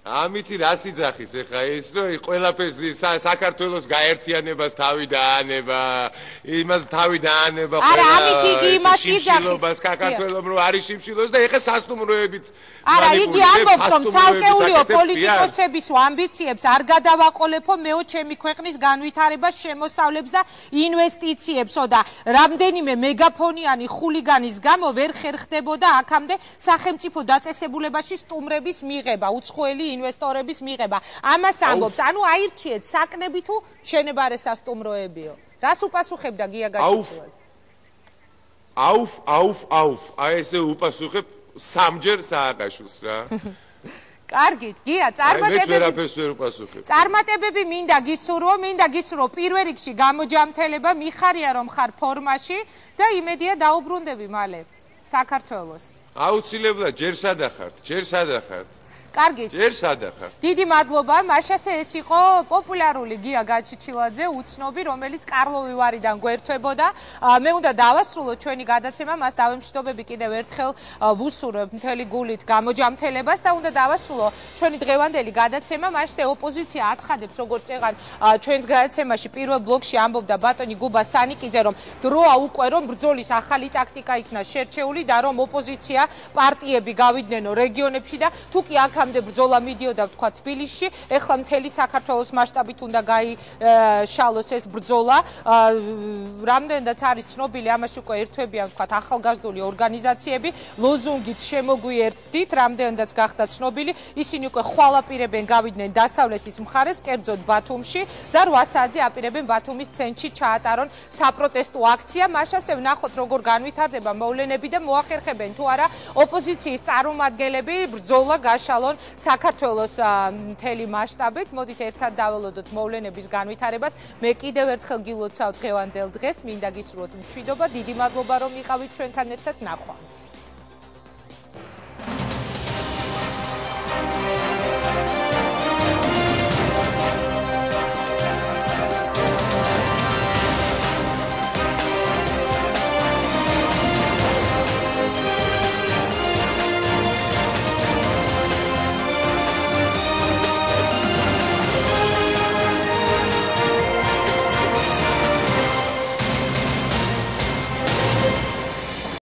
ამითი რას იძახის ეხა ის რომ ყველაფერს საქართველოს გაერთიანებას თავი დაანება იმას თავი დაანება არა ამით იგი იმას იძახის საქართველოს რომ არის შიმშილოს და ეხა სასტუმროებით არა იგი ამბობს რომ ცალკეულიო პოლიტიკოსების ამბიციებს არ გადავაყოლებო მეო ჩემი ქვეყნის განვითარებას შემოსავლებს და ინვესტიციებსო და რამდენიმე მეგაფონიანი ხულიგანის გამო ვერ ხერხდებოდა აქამდე სახელმწიფო დაწესებულებაში სტუმრების მიღება უცხოელი ინვესტორების მიღება ამას ამბობს ანუ აირჩიეთ საკნები თუ მშენებარე სასტუმროებიო რას უპასუხებდა გია გაჩიჩილაძე აუფ აი ესე უპასუხებ სამჯერ სააკაშვილს რა კარგით გია წარმატებები მინდა გისურვო პირველ რიგში გამოჯამთელება მიხარია რომ ხარ ფორმაში და იმედია დაუბრუნდები მალე საქართველოს აუცილებლად ჯერ სადახართ კარგით. ჯერ სადახარ. დიდი მადლობა. მაშასე ეს იყო პოპულარული გია გაჩიჩილაძე, უცნობი, რომელიც კარლოვი ვარიდან გვერდთვებოდა. მე უნდა დავასრულო ჩვენი გადაცემა, მას დავემშვიდობები კიდევ ერთხელ ვუსურვებ მთელი გულით გამოჯამთელებას და უნდა დავასრულო ჩვენი დღევანდელი გადაცემა. მაშასე ოპოზიცია აცხადებს, როგორც წეგან ჩვენს გადაცემაში პირველ ბლოკში ამბობდა ბატონი გუბა სანიკიძე, რომ დროა უკვე რომ ბრძოლის ახალი ტაქტიკა იქნა შერჩეული და რომ ოპოზიცია პარტიები გავიდნენ რეგიონებში და თუ კი აქამდე ბრძოლა მიდიოდა თქვა თბილისში, ეხლა მთელი საქართველოს მასშტაბით უნდა გაიშალოს ეს ბრძოლა. რამდენადაც არის ცნობილი, ამაში უკვე ერთვებიან თქვა ახალგაზრდული ორგანიზაციები, ლოზუნგით შემოგვიერთდით, რამდენადაც გახდა ცნობილი, ისინი უკვე ხვალაპირებენ გავიდნენ დასავლეთის მხარეს, კერძოდ ბათუმში და 8 საათზე აპირებენ ბათუმის ცენტრში ჩაატარონ საპროტესტო აქცია. მაშასე ვნახოთ როგორ განვითარდება მოვლენები და მოახერხებენ თუ არა ოპოზიციის წარმომადგენლები ბრძოლა გაშალონ საქართველოს მთელი მასშტაბით. მოდით ერთად დაველოდოთ მოვლენების განვითარებას. მე კიდევ ერთხელ გილოცავ დღევანდელ დღეს, მინდა გისურვოთ მშვიდობა. დიდი მადლობა რომ იყავით ჩვენთან ერთად. ნახვამდის.